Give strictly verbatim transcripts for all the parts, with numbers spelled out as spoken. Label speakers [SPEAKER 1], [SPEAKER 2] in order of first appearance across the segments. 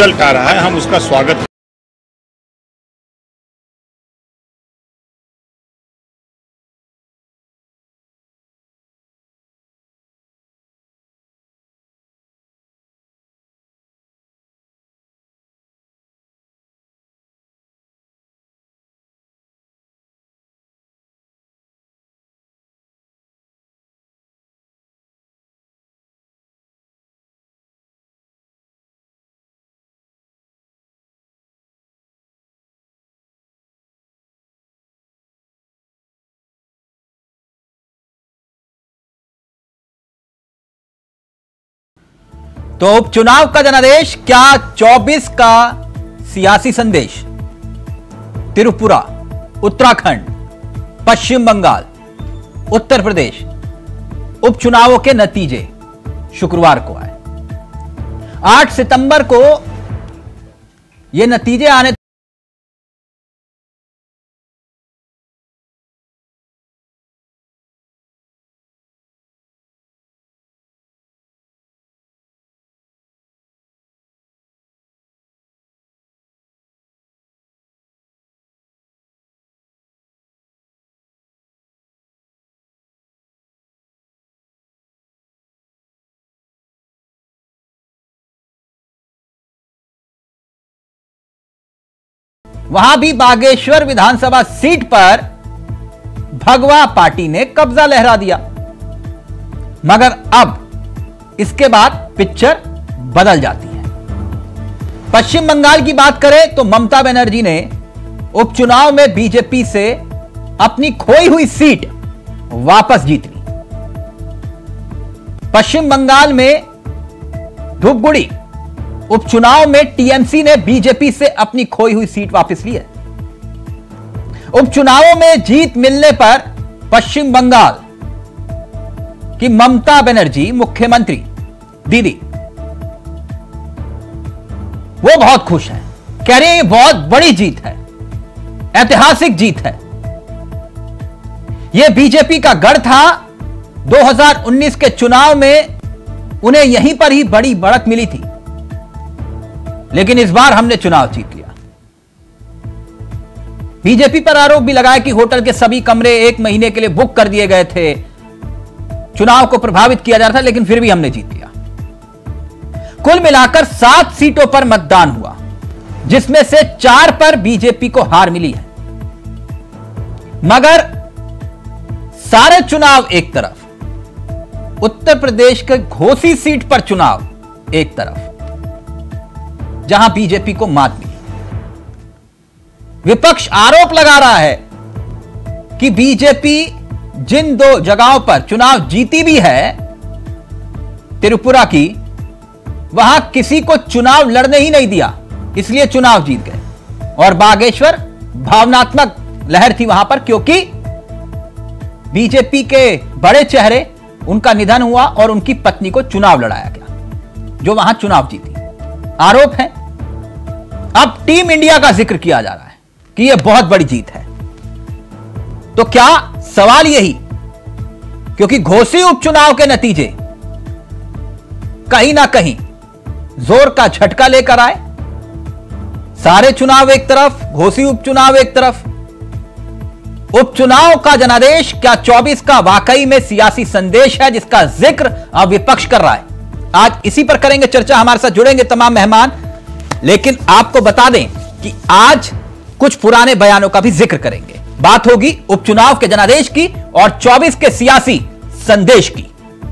[SPEAKER 1] Result आ रहा है, हम उसका स्वागत।
[SPEAKER 2] तो उपचुनाव का जनादेश, क्या चौबीस का सियासी संदेश। त्रिपुरा, उत्तराखंड, पश्चिम बंगाल, उत्तर प्रदेश उपचुनावों के नतीजे शुक्रवार को आए। आठ सितंबर को ये नतीजे आने वहां भी बागेश्वर विधानसभा सीट पर भगवा पार्टी ने कब्जा लहरा दिया, मगर अब इसके बाद पिक्चर बदल जाती है। पश्चिम बंगाल की बात करें तो ममता बनर्जी ने उपचुनाव में बीजेपी से अपनी खोई हुई सीट वापस जीत ली। पश्चिम बंगाल में धूपगुड़ी उपचुनाव में टीएमसी ने बीजेपी से अपनी खोई हुई सीट वापस ली है। उपचुनावों में जीत मिलने पर पश्चिम बंगाल की ममता बनर्जी मुख्यमंत्री दीदी वो बहुत खुश है, कह रही है ये बहुत बड़ी जीत है, ऐतिहासिक जीत है। यह बीजेपी का गढ़ था। दो हज़ार उन्नीस के चुनाव में उन्हें यहीं पर ही बड़ी बढ़त मिली थी, लेकिन इस बार हमने चुनाव जीत लिया। बीजेपी पर आरोप भी लगाया कि होटल के सभी कमरे एक महीने के लिए बुक कर दिए गए थे, चुनाव को प्रभावित किया जा रहा था, लेकिन फिर भी हमने जीत लिया। कुल मिलाकर सात सीटों पर मतदान हुआ, जिसमें से चार पर बीजेपी को हार मिली है। मगर सारे चुनाव एक तरफ, उत्तर प्रदेश के घोसी सीट पर चुनाव एक तरफ, जहां बीजेपी को मात मिली। विपक्ष आरोप लगा रहा है कि बीजेपी जिन दो जगहों पर चुनाव जीती भी है, त्रिपुरा की, वहां किसी को चुनाव लड़ने ही नहीं दिया, इसलिए चुनाव जीत गए। और बागेश्वर भावनात्मक लहर थी वहां पर, क्योंकि बीजेपी के बड़े चेहरे, उनका निधन हुआ और उनकी पत्नी को चुनाव लड़ाया गया, जो वहां चुनाव जीती। आरोप है। अब टीम इंडिया का जिक्र किया जा रहा है कि यह बहुत बड़ी जीत है। तो क्या सवाल यही, क्योंकि घोसी उपचुनाव के नतीजे कहीं ना कहीं जोर का झटका लेकर आए। सारे चुनाव एक तरफ, घोसी उपचुनाव एक तरफ। उपचुनाव का जनादेश, क्या चौबीस का वाकई में सियासी संदेश है जिसका जिक्र अब विपक्ष कर रहा है? आज इसी पर करेंगे चर्चा। हमारे साथ जुड़ेंगे तमाम मेहमान, लेकिन आपको बता दें कि आज कुछ पुराने बयानों का भी जिक्र करेंगे। बात होगी उपचुनाव के जनादेश की और चौबीस के सियासी संदेश की।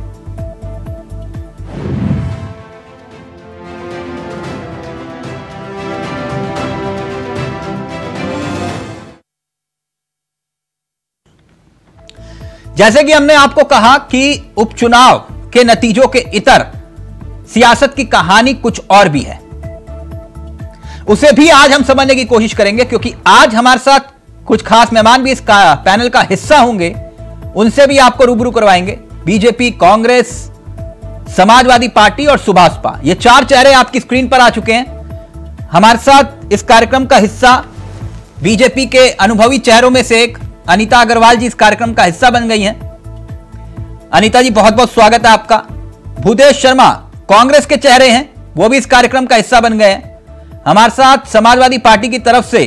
[SPEAKER 2] जैसे कि हमने आपको कहा कि उपचुनाव के नतीजों के इतर सियासत की कहानी कुछ और भी है, उसे भी आज हम समझने की कोशिश करेंगे, क्योंकि आज हमारे साथ कुछ खास मेहमान भी इस पैनल का हिस्सा होंगे, उनसे भी आपको रूबरू करवाएंगे। बीजेपी, कांग्रेस, समाजवादी पार्टी और सुभाषपा, ये चार चेहरे आपकी स्क्रीन पर आ चुके हैं। हमारे साथ इस कार्यक्रम का हिस्सा बीजेपी के अनुभवी चेहरों में से एक अनीता अग्रवाल जी इस कार्यक्रम का हिस्सा बन गई हैं। अनीता जी, बहुत बहुत स्वागत है आपका। भूदेश शर्मा कांग्रेस के चेहरे हैं, वो भी इस कार्यक्रम का हिस्सा बन गए हैं। हमारे साथ समाजवादी पार्टी की तरफ से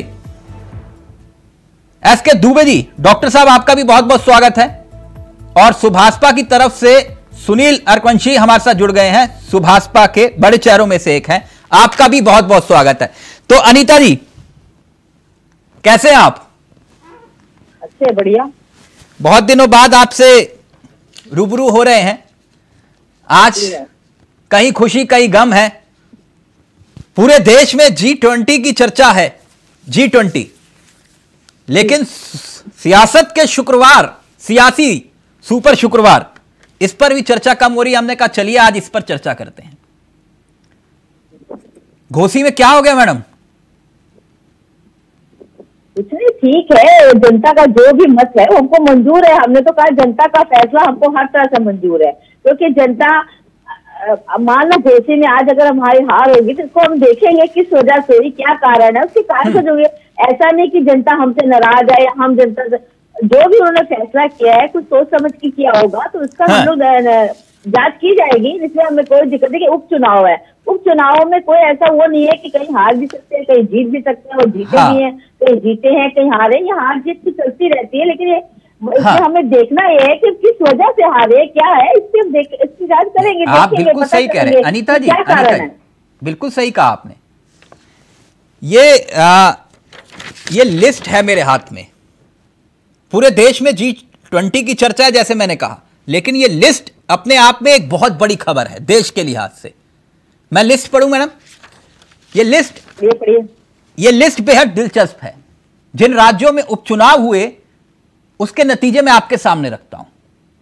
[SPEAKER 2] एस के दुबे जी, डॉक्टर साहब आपका भी बहुत बहुत स्वागत है। और सुभाषपा की तरफ से सुनील अरकवंशी हमारे साथ जुड़ गए हैं, सुभाषपा के बड़े चेहरों में से एक हैं, आपका भी बहुत बहुत स्वागत है। तो अनीता जी, कैसे हैं आप?
[SPEAKER 3] अच्छे, बढ़िया।
[SPEAKER 2] बहुत दिनों बाद आपसे रूबरू हो रहे हैं। आज कहीं खुशी कहीं गम है। पूरे देश में जी ट्वेंटी की चर्चा है, जी ट्वेंटी, लेकिन सियासत के शुक्रवार, सियासी सुपर शुक्रवार, इस पर भी चर्चा कम हो रही है। हमने कहा चलिए आज इस पर चर्चा करते हैं। घोसी में क्या हो गया मैडम?
[SPEAKER 3] कुछ नहीं, ठीक है, जनता का जो भी मत है वो हमको मंजूर है। हमने तो कहा जनता का फैसला हमको हर तरह से मंजूर है, क्योंकि जनता, मान लो घोसी में आज अगर हमारी हार होगी तो इसको हम देखेंगे किस वजह से हुई, क्या कारण है, उसके कारण को जो है। ऐसा नहीं कि जनता हमसे नाराज है या हम जनता से, जो भी उन्होंने फैसला किया है कुछ सोच समझ के किया होगा, तो उसका हम लोग जांच की जाएगी। इसमें हमें कोई दिक्कत नहीं। उपचुनाव है, उपचुनाव में कोई ऐसा वो नहीं है कि कहीं हार भी सकते हैं, कहीं जीत भी सकते हैं, और जीते हाँ। भी हैं, कहीं जीते हैं, कहीं हारे। ये हार जीत तो चलती रहती है, लेकिन ये इसमें हाँ। हमें देखना ये है कि किस वजह से हारे, क्या है, इसकी हम देख इसकी जांच करेंगे।
[SPEAKER 2] आप बिल्कुल सही कह रहे हैं अनीता जी, क्या कारण है, बिल्कुल सही कहा आपने। ये आ, ये लिस्ट है मेरे हाथ में। पूरे देश में जी ट्वेंटी की चर्चा है, जैसे मैंने कहा, लेकिन ये लिस्ट अपने आप में एक बहुत बड़ी खबर है देश के लिहाज से। मैं लिस्ट पढ़ूं मैडम? ये लिस्ट ये, ये लिस्ट बेहद दिलचस्प है। जिन राज्यों में उपचुनाव हुए उसके नतीजे मैं आपके सामने रखता हूं।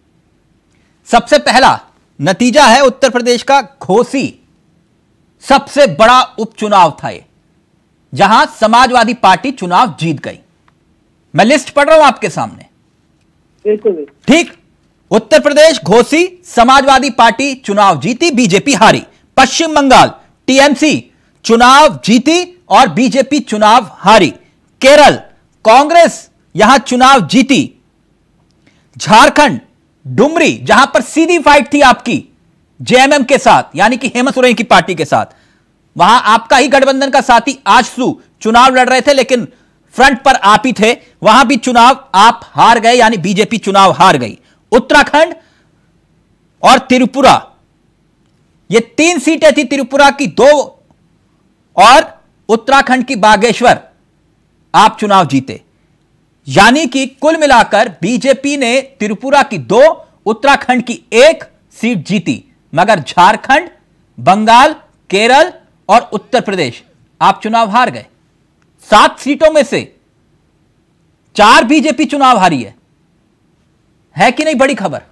[SPEAKER 2] सबसे पहला नतीजा है उत्तर प्रदेश का घोसी। सबसे बड़ा उपचुनाव था ये, जहां समाजवादी पार्टी चुनाव जीत गई। मैं लिस्ट पढ़ रहा हूं आपके सामने।
[SPEAKER 3] बिल्कुल
[SPEAKER 2] ठीक। उत्तर प्रदेश घोसी, समाजवादी पार्टी चुनाव जीती, बीजेपी हारी। पश्चिम बंगाल टीएमसी चुनाव जीती और बीजेपी चुनाव हारी। केरल कांग्रेस यहां चुनाव जीती। झारखंड डुमरी, जहां पर सीधी फाइट थी आपकी जेएमएम के साथ, यानी कि हेमंत सोरेन की पार्टी के साथ, वहां आपका ही गठबंधन का साथी आजसू चुनाव लड़ रहे थे, लेकिन फ्रंट पर आप ही थे। वहां भी चुनाव आप हार गए, यानी बीजेपी चुनाव हार गई। उत्तराखंड और त्रिपुरा, ये तीन सीटें थी, त्रिपुरा की दो और उत्तराखंड की बागेश्वर, आप चुनाव जीते। यानी कि कुल मिलाकर बीजेपी ने त्रिपुरा की दो, उत्तराखंड की एक सीट जीती, मगर झारखंड, बंगाल, केरल और उत्तर प्रदेश आप चुनाव हार गए। सात सीटों में से चार बीजेपी चुनाव हारी है। है कि नहीं बड़ी खबर?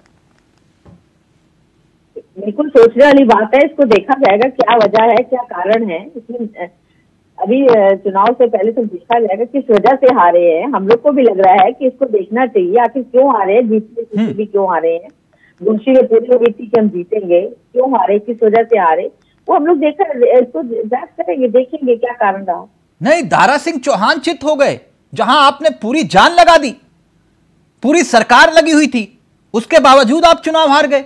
[SPEAKER 3] बिल्कुल सोचने वाली बात है। इसको देखा जाएगा क्या वजह है, क्या कारण है। इसमें अभी चुनाव से पहले तो देखा जाएगा किस वजह से हारे हैं। हम लोग को भी लग रहा है कि इसको देखना चाहिए, आखिर क्यों हारे हैं, जीतने की भी क्यों हारे हैं। दूसरी में पूरी हुई थी कि हम जीतेंगे, क्यों हारे, किस वजह से हारे, वो हम लोग देखा, इसको जांच करेंगे, देखेंगे क्या कारण रहा।
[SPEAKER 2] नहीं, दारा सिंह चौहान चित हो गए, जहां आपने पूरी जान लगा दी, पूरी सरकार लगी हुई थी, उसके बावजूद आप चुनाव हार गए।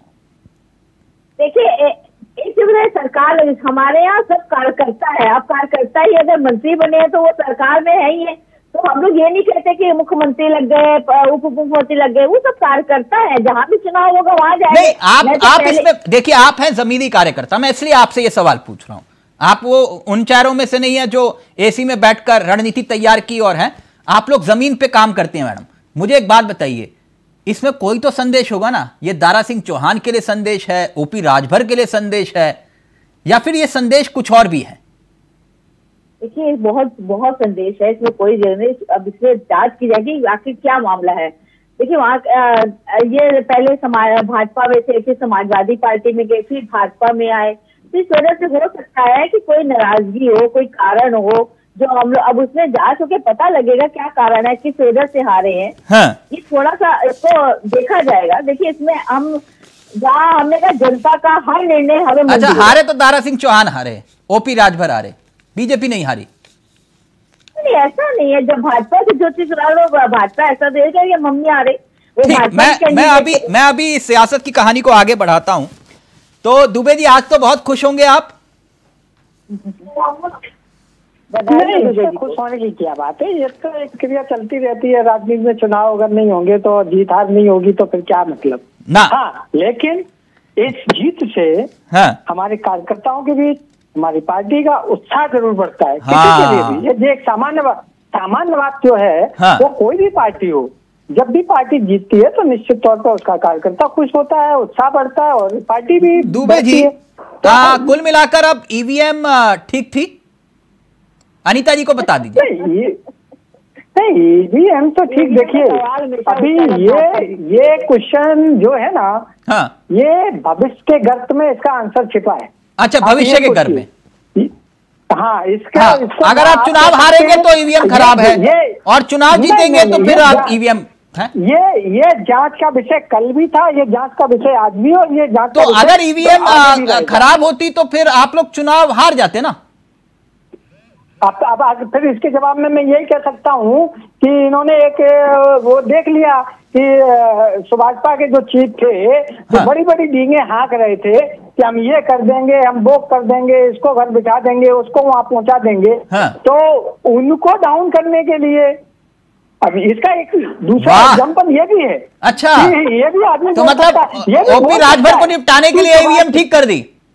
[SPEAKER 3] देखिए, एक सरकार, हमारे यहाँ सब कार्यकर्ता है। आप कार्यकर्ता ही अगर मंत्री बने हैं तो वो सरकार में है ही है। तो हम लोग ये नहीं कहते कि मुख्यमंत्री लग गए, उप मुख्यमंत्री लग गए, वो सब कार्यकर्ता है। जहां भी चुनाव होगा वहां जाएंगे।
[SPEAKER 2] नहीं, आप तो आप इसमें देखिए, आप हैं जमीनी कार्यकर्ता, मैं इसलिए आपसे ये सवाल पूछ रहा हूं। आप वो उन चारों में से नहीं है जो एसी में बैठकर रणनीति तैयार की और हैं। आप लोग जमीन पे काम करते हैं। मैडम, मुझे एक बात बताइए, इसमें कोई तो संदेश होगा ना? ये दारा सिंह चौहान के लिए संदेश है, ओपी राजभर के लिए संदेश है, या फिर ये संदेश कुछ और भी है?
[SPEAKER 3] देखिए, बहुत बहुत संदेश है, इसमें कोई नहीं। अब इसमें जांच की जाएगी आखिर क्या मामला है। देखिए, वहाँ ये पहले समाज भाजपा में थे, फिर समाजवादी पार्टी में गए, फिर भाजपा में आए। तो इस वजह से हो सकता है कि कोई नाराजगी हो, कोई कारण हो जो हम लोग, अब उसमें जांच होकर पता लगेगा क्या कारण है, किस वजह से हारे हैं। हाँ। ये थोड़ा सा इसको देखा जाएगा। देखिए, इसमें हम जहाँ हमने कहा जनता का हर निर्णय हमें,
[SPEAKER 2] अच्छा, हारे तो दारा सिंह चौहान हारे, ओपी राजभर हारे, बीजेपी नहीं हारी।
[SPEAKER 3] नहीं, ऐसा नहीं है। जब भाजपा से ज्योति सुरालो, भाजपा ऐसा देगा या मम्मी हारे।
[SPEAKER 2] मैं मैं अभी मैं अभी सियासत की कहानी को आगे बढ़ाता हूं। तो दुबे जी, आज तो बहुत खुश होंगे आप?
[SPEAKER 4] नहीं, इससे खुश होने की क्या बात है, ये तो एक क्रिया चलती रहती है राजनीति में। चुनाव अगर नहीं होंगे तो जीत हार नहीं होगी तो फिर क्या मतलब
[SPEAKER 2] ना।
[SPEAKER 4] हाँ, लेकिन इस जीत से
[SPEAKER 2] हाँ।
[SPEAKER 4] हमारे कार्यकर्ताओं के बीच, हमारी पार्टी का उत्साह जरूर बढ़ता है।
[SPEAKER 2] हाँ।
[SPEAKER 4] किसी के लिए भी ये जो एक सामान्य बात सामान्य बात जो है,
[SPEAKER 2] हाँ।
[SPEAKER 4] वो कोई भी पार्टी हो, जब भी पार्टी जीतती है तो निश्चित तौर पर उसका कार्यकर्ता खुश होता है, उत्साह बढ़ता है और पार्टी भी
[SPEAKER 2] दुबे जी,
[SPEAKER 4] तो
[SPEAKER 2] आ, कुल मिलाकर अब ईवीएम ठीक थी? अनीता जी को बता दीजिए।
[SPEAKER 4] नहीं, नहीं ईवीएम तो ठीक। देखिए अभी ये ये क्वेश्चन जो है ना,
[SPEAKER 2] हाँ,
[SPEAKER 4] ये भविष्य के गर्त में इसका आंसर छिपा है।
[SPEAKER 2] अच्छा, भविष्य के गर्त में।
[SPEAKER 4] हाँ, इसका,
[SPEAKER 2] हाँ,
[SPEAKER 4] इसको
[SPEAKER 2] अगर आप चुनाव हारेंगे तो ईवीएम खराब है,
[SPEAKER 4] ये,
[SPEAKER 2] और चुनाव जीतेंगे तो फिर आप ईवीएम है?
[SPEAKER 4] ये ये जांच का विषय कल भी था, ये जांच का विषय आज भी, और ये जांच
[SPEAKER 2] तो अगर ईवीएम खराब होती तो फिर आप लोग चुनाव हार जाते ना।
[SPEAKER 4] अब अब अब फिर इसके जवाब में मैं यही कह सकता हूँ कि इन्होंने एक वो देख लिया कि सुभाषपा के जो चीफ थे, जो
[SPEAKER 2] हाँ।
[SPEAKER 4] बड़ी बड़ी डींगे हाँक रहे थे कि हम ये कर देंगे, हम वो कर देंगे, इसको घर बिठा देंगे, उसको वहां पहुंचा देंगे।
[SPEAKER 2] हाँ।
[SPEAKER 4] तो उनको डाउन करने के लिए अब इसका एक दूसरा
[SPEAKER 2] वाह।
[SPEAKER 4] एग्जाम्पल ये भी है।
[SPEAKER 2] अच्छा,
[SPEAKER 4] ये ये भी आदमी
[SPEAKER 2] तो
[SPEAKER 4] बोल
[SPEAKER 2] मतलब
[SPEAKER 4] सकता है, ये भी
[SPEAKER 2] ओपी
[SPEAKER 4] बोल
[SPEAKER 2] राजभर
[SPEAKER 4] सकता
[SPEAKER 2] को
[SPEAKER 4] है
[SPEAKER 2] निपटाने के लिए
[SPEAKER 4] कि
[SPEAKER 2] ईवीएम ठीक कर दी।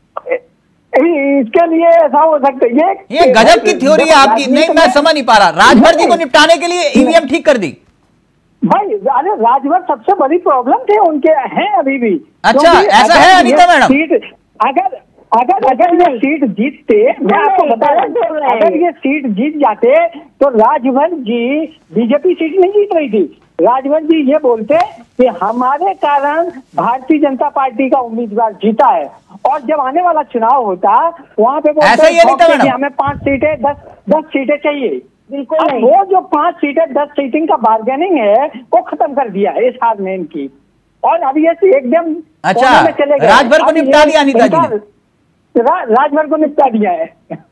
[SPEAKER 4] इसके लिए ऐसा हो सकता है। ये
[SPEAKER 2] ये गजब की थ्योरी है आपकी। नहीं, मैं समझ नहीं पा रहा। राजभर जी को निपटाने के लिए ईवीएम ठीक कर दी।
[SPEAKER 4] भाई अरे राजभर सबसे बड़ी प्रॉब्लम थे उनके, हैं अभी भी।
[SPEAKER 2] अच्छा, ऐसा है अनीता मैडम?
[SPEAKER 4] सीट अगर अगर अगर ये सीट जीतते, मैं आपको बता रहा हूँ, अगर ये सीट जीत जाते तो राजभर जी, बीजेपी सीट नहीं जीत रही थी, राजभर जी ये बोलते कि हमारे कारण भारतीय जनता पार्टी का उम्मीदवार जीता है, और जब आने वाला चुनाव होता वहां पे
[SPEAKER 2] ऐसा ही है अनीता मैडम?
[SPEAKER 4] हमें पांच सीटें दस दस सीटें चाहिए।
[SPEAKER 3] बिल्कुल
[SPEAKER 4] अब
[SPEAKER 3] नहीं।
[SPEAKER 4] वो जो पांच सीटें दस सीटिंग का बार्गेनिंग है वो खत्म कर दिया है इस हार में इनकी, और अब ये एकदम
[SPEAKER 2] अच्छा,
[SPEAKER 4] कोने में चले गए।
[SPEAKER 2] राजभर को
[SPEAKER 4] अब
[SPEAKER 2] निपटा
[SPEAKER 4] ये
[SPEAKER 2] दिया अनीता जी ने।
[SPEAKER 4] इनका- रा, राजभर को निपटा दिया है।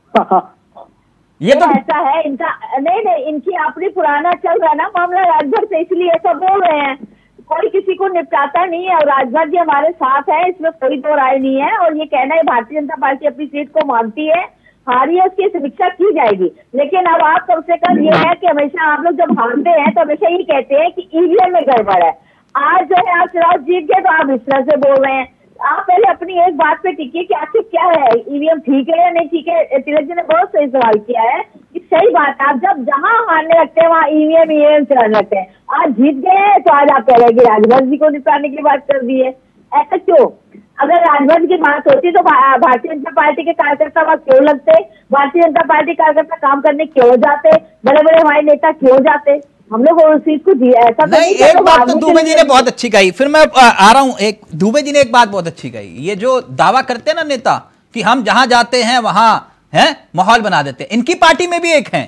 [SPEAKER 2] ये तो
[SPEAKER 3] ऐसा है इनका, नहीं नहीं, इनकी अपनी पुराना चल रहा है ना मामला राजभर से, इसलिए ऐसा बोल रहे हैं। कोई किसी को निपटाता नहीं है, और राजभर जी हमारे साथ है, इसमें कोई दो राय नहीं है। और ये कहना है भारतीय जनता पार्टी अपनी सीट को मानती है, हारी है, उसकी समीक्षा की जाएगी। लेकिन अब आप कम से कम ये है कि हमेशा आप लोग जब हारते हैं तो हमेशा ये कहते हैं कि ईवीएम में गड़बड़ है। आज जो है आप चुनाव जीत गए तो आप इस तरह से बोल रहे हैं। आप पहले अपनी एक बात पे टिकिए कि आखिर क्या है, ईवीएम ठीक है या नहीं ठीक है। तिलक जी ने बहुत सही सवाल किया है कि सही बात है, आप जब जहां हारने लगते हैं वहां ईवीएम ईवीएम चलाने लगते हैं। आज जीत गए हैं तो आज आप कह रहे हैं कि राजभर जी को निपटाने की बात कर दी है। ऐसा क्यों? अगर राजभर की बात होती तो भारतीय जनता पार्टी के कार्यकर्ता वहां क्यों लगते, भारतीय जनता पार्टी कार्यकर्ता काम करने क्यों जाते, बड़े बड़े हमारे नेता क्यों जाते? हम लोग उस चीज को दिया ऐसा
[SPEAKER 2] नहीं, एक बात तो दुबे जी ने बहुत अच्छी कही, फिर मैं आ, आ रहा हूं। एक दुबे जी ने एक बात बहुत अच्छी कही, ये जो दावा करते हैं ना नेता कि हम जहां जाते हैं वहां है माहौल बना देते हैं, इनकी पार्टी में भी एक हैं।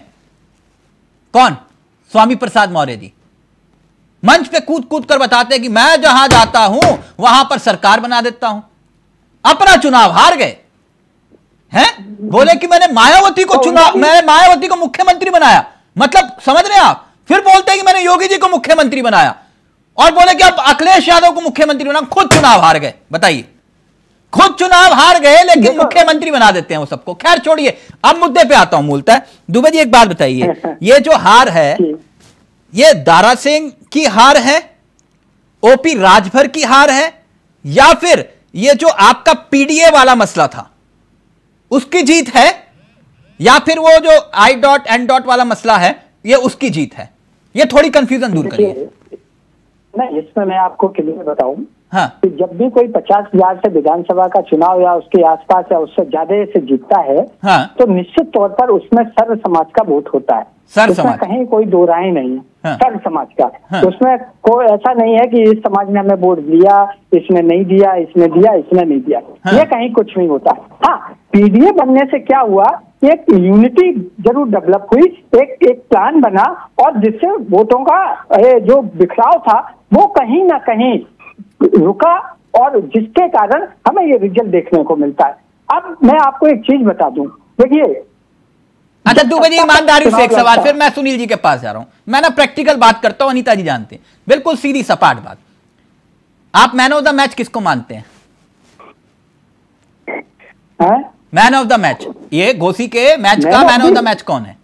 [SPEAKER 2] कौन? स्वामी प्रसाद मौर्य जी मंच पे कूद कूद कर बताते हैं कि मैं जहां जाता हूं वहां पर सरकार बना देता हूं। अपना चुनाव हार गए हैं, बोले कि मैंने मायावती को चुनाव, मैंने मायावती को मुख्यमंत्री बनाया। मतलब समझ रहे हैं आप? फिर बोलते हैं कि मैंने योगी जी को मुख्यमंत्री बनाया, और बोले कि अब अखिलेश यादव को मुख्यमंत्री बनाया। खुद चुनाव हार गए। बताइए, खुद चुनाव हार गए लेकिन मुख्यमंत्री बना देते हैं वो सबको। खैर छोड़िए, अब मुद्दे पे आता हूं मूलतः। दुबे जी एक बात बताइए, ये जो हार है ये दारा सिंह की हार है, ओपी राजभर की हार है, या फिर ये जो आपका पीडीए वाला मसला था उसकी जीत है, या फिर वो जो आई डॉट एन डॉट वाला मसला है ये उसकी जीत है? ये थोड़ी कंफ्यूजन दूर करिए।
[SPEAKER 4] नहीं, इसमें मैं आपको क्लियर बताऊं,
[SPEAKER 2] हाँ,
[SPEAKER 4] कि जब भी कोई पचास हजार से विधानसभा का चुनाव या उसके आसपास या उससे ज्यादा से जीतता है,
[SPEAKER 2] हाँ,
[SPEAKER 4] तो निश्चित तौर पर उसमें सर्व समाज का वोट होता है।
[SPEAKER 2] सर्व
[SPEAKER 4] उसमें
[SPEAKER 2] समाज,
[SPEAKER 4] कहीं कोई दो राय नहीं है।
[SPEAKER 2] हाँ,
[SPEAKER 4] सर्व समाज का,
[SPEAKER 2] हाँ,
[SPEAKER 4] उसमें कोई ऐसा नहीं है कि इस समाज ने हमें वोट दिया, इसने नहीं दिया, इसने दिया, इसने नहीं दिया,
[SPEAKER 2] हाँ,
[SPEAKER 4] ये कहीं कुछ नहीं होता। हाँ, पीडीए बनने से क्या हुआ, एक यूनिटी जरूर डेवलप हुई, एक एक प्लान बना, और जिससे वोटों का जो बिखराव था वो कहीं ना कहीं रुका, और जिसके कारण हमें ये रिजल्ट देखने को मिलता है। अब मैं आपको एक चीज बता दूं, देखिए।
[SPEAKER 2] अच्छा दुबे जी, ईमानदारी से एक सवाल, फिर मैं सुनील जी के पास जा रहा हूं। मैं ना प्रैक्टिकल बात करता हूं, अनीता जी जानते हैं, बिल्कुल सीधी सपाट बात। आप मैन ऑफ द मैच किसको मानते हैं?
[SPEAKER 4] है?
[SPEAKER 2] मैन ऑफ द मैच, ये घोसी के मैच का मैन ऑफ द मैच कौन है?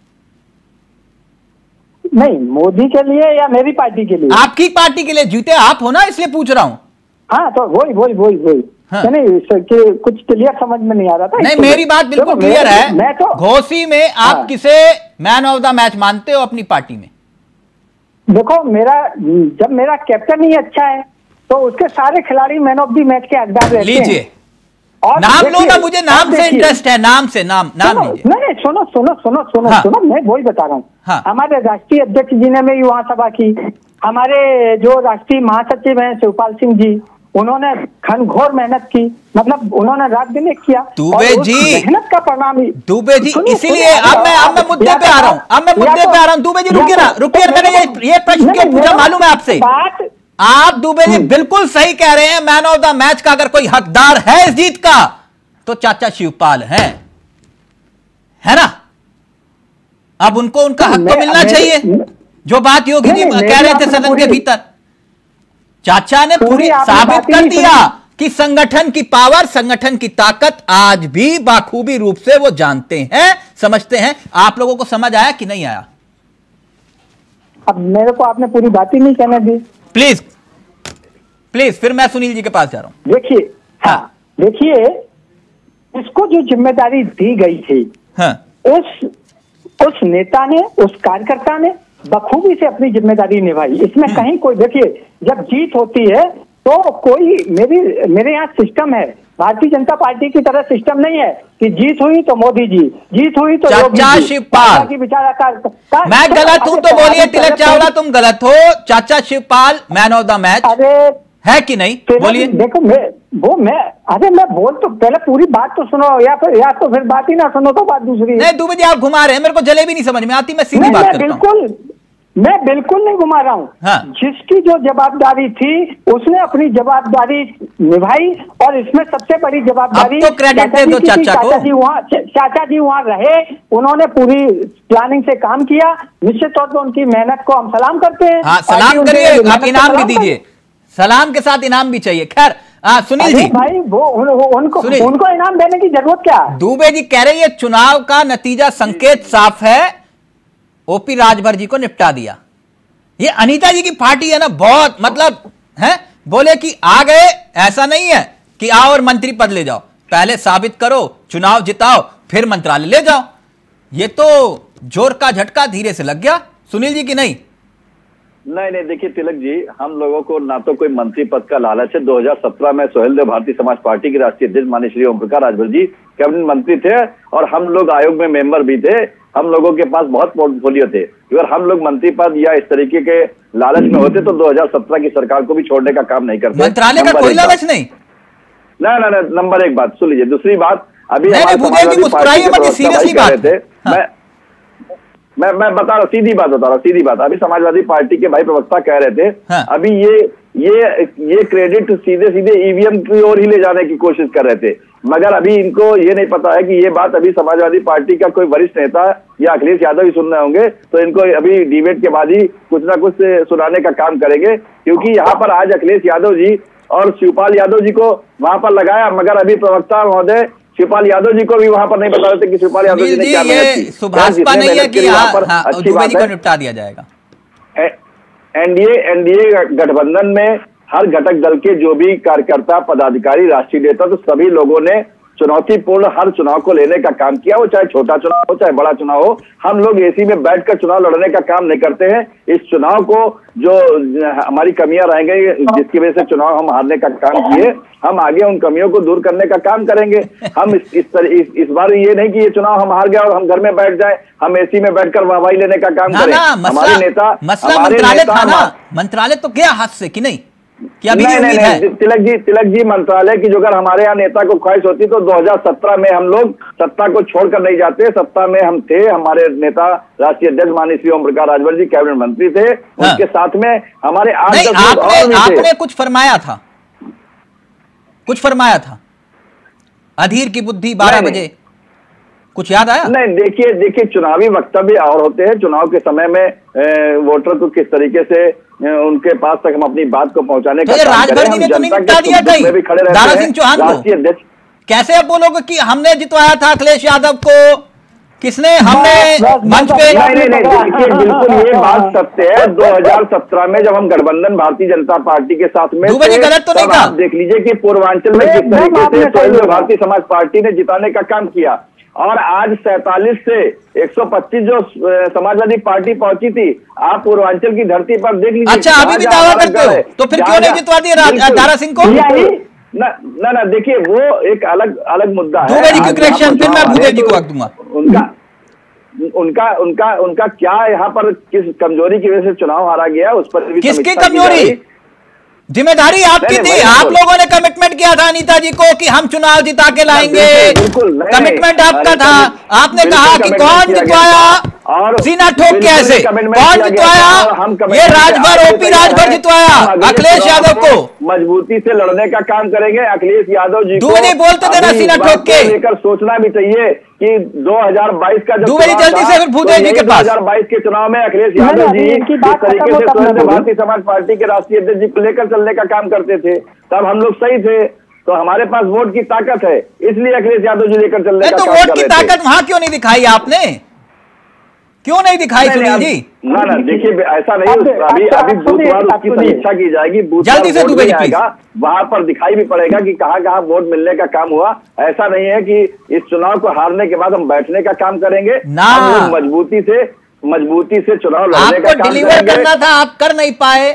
[SPEAKER 4] नहीं, मोदी के लिए या मेरी पार्टी के लिए?
[SPEAKER 2] आपकी पार्टी के लिए, जीते आप हो ना, इसलिए पूछ रहा हूं।
[SPEAKER 4] हाँ, तो वही वही वही वही
[SPEAKER 2] हाँ।
[SPEAKER 4] नहीं, कुछ क्लियर समझ में नहीं आ रहा था।
[SPEAKER 2] नहीं, मेरी बात बिल्कुल क्लियर है।
[SPEAKER 4] मैं तो
[SPEAKER 2] घोसी में आप
[SPEAKER 4] हाँ।
[SPEAKER 2] किसे मैन ऑफ द मैच मानते हो अपनी पार्टी में?
[SPEAKER 4] देखो, मेरा जब मेरा कैप्टन ही अच्छा है तो उसके सारे खिलाड़ी मैन ऑफ द मैच के हकदार रहते हैं।
[SPEAKER 2] लीजिए, नाम लो ना, मुझे नाम से इंटरेस्ट है, नाम से नाम नाम लीजिए।
[SPEAKER 4] नहीं नहीं, सुनो सुनो सुनो सुनो
[SPEAKER 2] हाँ।
[SPEAKER 4] सुनो, मैं वही बता रहा हूँ।
[SPEAKER 2] हाँ।
[SPEAKER 4] हमारे राष्ट्रीय अध्यक्ष जी ने भी युवा सभा की, हमारे जो राष्ट्रीय महासचिव हैं शिवपाल सिंह जी, उन्होंने घनघोर मेहनत की, मतलब उन्होंने रात दिन एक किया।
[SPEAKER 2] दुबे जी,
[SPEAKER 4] मेहनत का परिणाम ही
[SPEAKER 2] दुबे जी, इसीलिए अब मैं अब मैं मुद्दे पे आ रहा हूँ, अब मैं मुद्दे पे आ रहा हूँ। दुबे जी रुकिए ना, रुकिए, मैंने ये ये प्रश्न क्यों पूछा मालूम है आपसे?
[SPEAKER 4] बात
[SPEAKER 2] आप दुबे जी बिल्कुल सही कह रहे हैं, मैन ऑफ द मैच का अगर कोई हकदार है इस जीत का तो चाचा शिवपाल हैं, है ना? अब उनको उनका हक तो मिलना चाहिए, जो बात योगी जी कह रहे थे सदन के भीतर। चाचा ने पूरी साबित कर दिया कि संगठन की पावर, संगठन की ताकत आज भी बाखूबी रूप से वो जानते हैं, समझते हैं। आप लोगों को समझ आया कि नहीं आया?
[SPEAKER 4] अब मेरे को आपने पूरी बात ही नहीं कहने दी।
[SPEAKER 2] प्लीज प्लीज, फिर मैं सुनील जी के पास जा रहा हूं।
[SPEAKER 4] देखिए, हाँ, देखिए, इसको जो जिम्मेदारी दी गई थी,
[SPEAKER 2] हाँ।
[SPEAKER 4] उस उस नेता ने, उस कार्यकर्ता ने बखूबी से अपनी जिम्मेदारी निभाई। इसमें कहीं कोई, देखिए, जब जीत होती है तो कोई, मेरी मेरे यहाँ सिस्टम है, भारतीय जनता पार्टी की तरह सिस्टम नहीं है कि जीत हुई तो मोदी जी, जीत हुई तो
[SPEAKER 2] चाचा शिवपाल
[SPEAKER 4] की विचारा का,
[SPEAKER 2] मैं गलत हूं तो बोलिए, तिलक चावला तुम गलत हो, चाचा Shivpal man of the match
[SPEAKER 4] अरे
[SPEAKER 2] है कि नहीं? बोलिए।
[SPEAKER 4] देखो, मैं वो मैं अरे मैं बोल तो पहले पूरी बात तो सुनो, या फिर या तो फिर बात ही ना सुनो तो बात दूसरी।
[SPEAKER 2] नहीं दुबे जी, आप घुमा रहे हैं, मेरे को जलेबी नहीं समझ में आती, मैं सीधी बात करता हूं।
[SPEAKER 4] बिल्कुल, मैं बिल्कुल नहीं घुमा रहा हूँ।
[SPEAKER 2] हाँ।
[SPEAKER 4] जिसकी जो जवाबदारी थी उसने अपनी जवाबदारी निभाई, और इसमें सबसे बड़ी जवाबदारी
[SPEAKER 2] अब तो क्रेडिट दे दो चाचा को।
[SPEAKER 4] चाचा जी वहाँ चाचा जी वहाँ रहे, उन्होंने पूरी प्लानिंग से काम किया। निश्चित तौर पर उनकी मेहनत को हम सलाम करते हैं।
[SPEAKER 2] हाँ, सलाम करिए, आप इनाम भी दीजिए, सलाम के साथ इनाम भी चाहिए। खैर, सुनील जी
[SPEAKER 4] भाई, वो उन, उनको उनको इनाम देने की जरूरत क्या है?
[SPEAKER 2] दुबे जी कह रहे हैं चुनाव का नतीजा संकेत साफ है, ओपी राजभर जी को निपटा दिया। ये अनीता जी की पार्टी है ना, बहुत मतलब है, बोले कि आ गए, ऐसा नहीं है कि आओ और मंत्री पद ले जाओ, पहले साबित करो, चुनाव जिताओ, फिर मंत्रालय ले जाओ। ये तो जोर का झटका धीरे से लग गया। सुनील जी की नहीं
[SPEAKER 5] नहीं नहीं देखिए तिलक जी, हम लोगों को ना तो कोई मंत्री पद का लालच है। दो हज़ार सत्रह में सोहेल देव भारतीय समाज पार्टी के राष्ट्रीय अध्यक्ष माननीय श्री ओम प्रकाश राजभर जी कैबिनेट मंत्री थे, और हम लोग आयोग में मेंबर भी थे। हम लोगों के पास बहुत पोर्टफोलियो थे। अगर हम लोग मंत्री पद या इस तरीके के लालच में होते तो दो हज़ार सत्रह की सरकार को भी छोड़ने का काम नहीं करते।
[SPEAKER 2] मंत्रालय का कोई लालच नहीं।
[SPEAKER 5] ना ना ना, नंबर एक बात सुन लीजिए। दूसरी बात, अभी
[SPEAKER 2] सीरियसली बात
[SPEAKER 5] थे, मैं मैं मैं बता रहा हूँ, सीधी बात बता रहा हूँ, सीधी बात। अभी समाजवादी पार्टी के भाई प्रवक्ता कह रहे थे,
[SPEAKER 2] हाँ।
[SPEAKER 5] अभी ये ये ये क्रेडिट सीधे सीधे ईवीएम की ओर ही ले जाने की कोशिश कर रहे थे, मगर अभी इनको ये नहीं पता है कि ये बात अभी समाजवादी पार्टी का कोई वरिष्ठ नेता या अखिलेश यादव ही सुन रहे होंगे, तो इनको अभी डिबेट के बाद ही कुछ ना कुछ सुनाने का काम करेंगे। क्योंकि यहाँ पर आज अखिलेश यादव जी और शिवपाल यादव जी को वहां पर लगाया, मगर अभी प्रवक्ता महोदय शिवपाल यादव जी को भी वहां पर नहीं बता रहे थे कि शिवपाल यादव जी ने क्या मेहनत की।
[SPEAKER 2] सुभाषपा नहीं है कि अच्छी बात है, निपटा दिया जाएगा।
[SPEAKER 5] एनडीए एनडीए गठबंधन में हर घटक दल के जो भी कार्यकर्ता, पदाधिकारी, राष्ट्रीय नेता, तो सभी लोगों ने चुनौतीपूर्ण हर चुनाव को लेने का काम किया, वो चाहे छोटा चुनाव हो चाहे बड़ा चुनाव हो। हम लोग एसी में बैठकर चुनाव लड़ने का काम नहीं करते हैं। इस चुनाव को जो हमारी कमियां रह गई, जिसकी वजह से चुनाव हम हारने का काम किए, हम आगे उन कमियों को दूर करने का काम करेंगे। हम इस इस, तरह, इस, इस बार ये नहीं कि ये चुनाव हम हार गए और हम घर में बैठ जाए, हम एसी में बैठकर वाहवाही लेने का काम करें। हमारे नेता
[SPEAKER 2] मंत्रालय था ना, मंत्रालय तो गया हाथ से कि नहीं? क्या
[SPEAKER 5] नहीं नहीं नहीं तिलक जी तिलक जी मंत्रालय की जो अगर हमारे यहाँ नेता को ख्वाहिश होती तो दो हज़ार सत्रह में हम लोग सत्ता को छोड़कर नहीं जाते। सत्ता में हम थे, हमारे नेता राष्ट्रीय अध्यक्ष माननीय श्री ओम प्रकाश राजभर जी कैबिनेट मंत्री थे। हाँ। उनके साथ में हमारे आठ दस लोग और भी थे।
[SPEAKER 2] आपने कुछ फरमाया था, कुछ फरमाया था, अधीर की बुद्धि बारह बजे, कुछ याद आया?
[SPEAKER 5] नहीं, देखिए देखिए चुनावी वक्तव्य और होते हैं। चुनाव के समय में ए, वोटर को किस तरीके से ए, उनके पास तक हम अपनी बात को पहुंचाने का
[SPEAKER 2] राजभर जी ने तो नहीं निपटा दिया कहीं, दारा सिंह चौहान को।
[SPEAKER 5] राष्ट्रीय अध्यक्ष
[SPEAKER 2] कैसे आप बोलोगे कि हमने जितवाया था अखिलेश यादव को? किसने? हमने मंच पे?
[SPEAKER 5] नहीं नहीं नहीं देखिए, बिल्कुल ये बात सत्य है। दो हज़ार सत्रह में जब हम गठबंधन भारतीय जनता पार्टी के साथ में
[SPEAKER 2] दुबे जी गलत तो नहीं था?
[SPEAKER 5] देख लीजिए कि पूर्वांचल में किस तरीके से स्वयं भारतीय समाज पार्टी ने जिताने का काम किया, और आज सैतालीस से एक सौ पच्चीस जो समाजवादी पार्टी पहुंची थी, आप पूर्वांचल की धरती पर देख लीजिए।
[SPEAKER 2] अच्छा, अभी भी दावा करते हो तो फिर क्यों नहीं जितवा दिया दारा सिंह को?
[SPEAKER 5] ना ना ना देखिए, वो एक अलग अलग मुद्दा है।
[SPEAKER 2] दुबे जी की करेक्शन, फिर मैं भूदेव जी को वक्त दूंगा।
[SPEAKER 5] उनका उनका उनका उनका क्या यहाँ पर किस कमजोरी की वजह से चुनाव हारा गया, उस पर भी
[SPEAKER 2] किसकी कमजोरी? जिम्मेदारी आपकी थी, आप लोगों ने कमिटमेंट किया था अनीता जी को कि हम चुनाव जिता के लाएंगे। कमिटमेंट आपका था। आपने कहा कि कौन जितवाया, और सीना ठोक के ऐसे कौन जितवाया? ये राजभर, ओपी राजभर जितवाया अखिलेश यादव को।
[SPEAKER 5] मजबूती से लड़ने का काम करेंगे अखिलेश यादव जी को।
[SPEAKER 2] दुबे जी बोलते थे ना सीना ठोक के।
[SPEAKER 5] लेकर सोचना भी चाहिए कि दो हज़ार बाईस का जब
[SPEAKER 2] दुबे जी जल्दी से फिर भूदेव जी के पास।
[SPEAKER 5] दो हज़ार बाईस के चुनाव में अखिलेश यादव जी इस तरीके से स्वयं भारतीय समाज पार्टी के राष्ट्रीय अध्यक्ष जी को लेकर चलने का काम करते थे, तब हम लोग सही थे, तो हमारे पास वोट की ताकत है, इसलिए अखिलेश यादव जी लेकर चलने का
[SPEAKER 2] तो
[SPEAKER 5] काम
[SPEAKER 2] वोट की ताकत वहां क्यों नहीं दिखाई आपने? क्यों नहीं दिखाई सुनील जी?
[SPEAKER 5] ना ना देखिए, ऐसा नहीं, अभी अभी बुधवार उसकी समीक्षा की जाएगी,
[SPEAKER 2] जल्दी से दुबे जी प्लीज।
[SPEAKER 5] वहां पर दिखाई भी पड़ेगा कि कहां कहां वोट मिलने का काम हुआ। ऐसा नहीं है कि इस चुनाव को हारने के बाद हम बैठने का काम करेंगे ना, हम लोग मजबूती से मजबूती से चुनाव लड़ने का काम
[SPEAKER 2] डिलीवर करना था, आप कर नहीं पाए।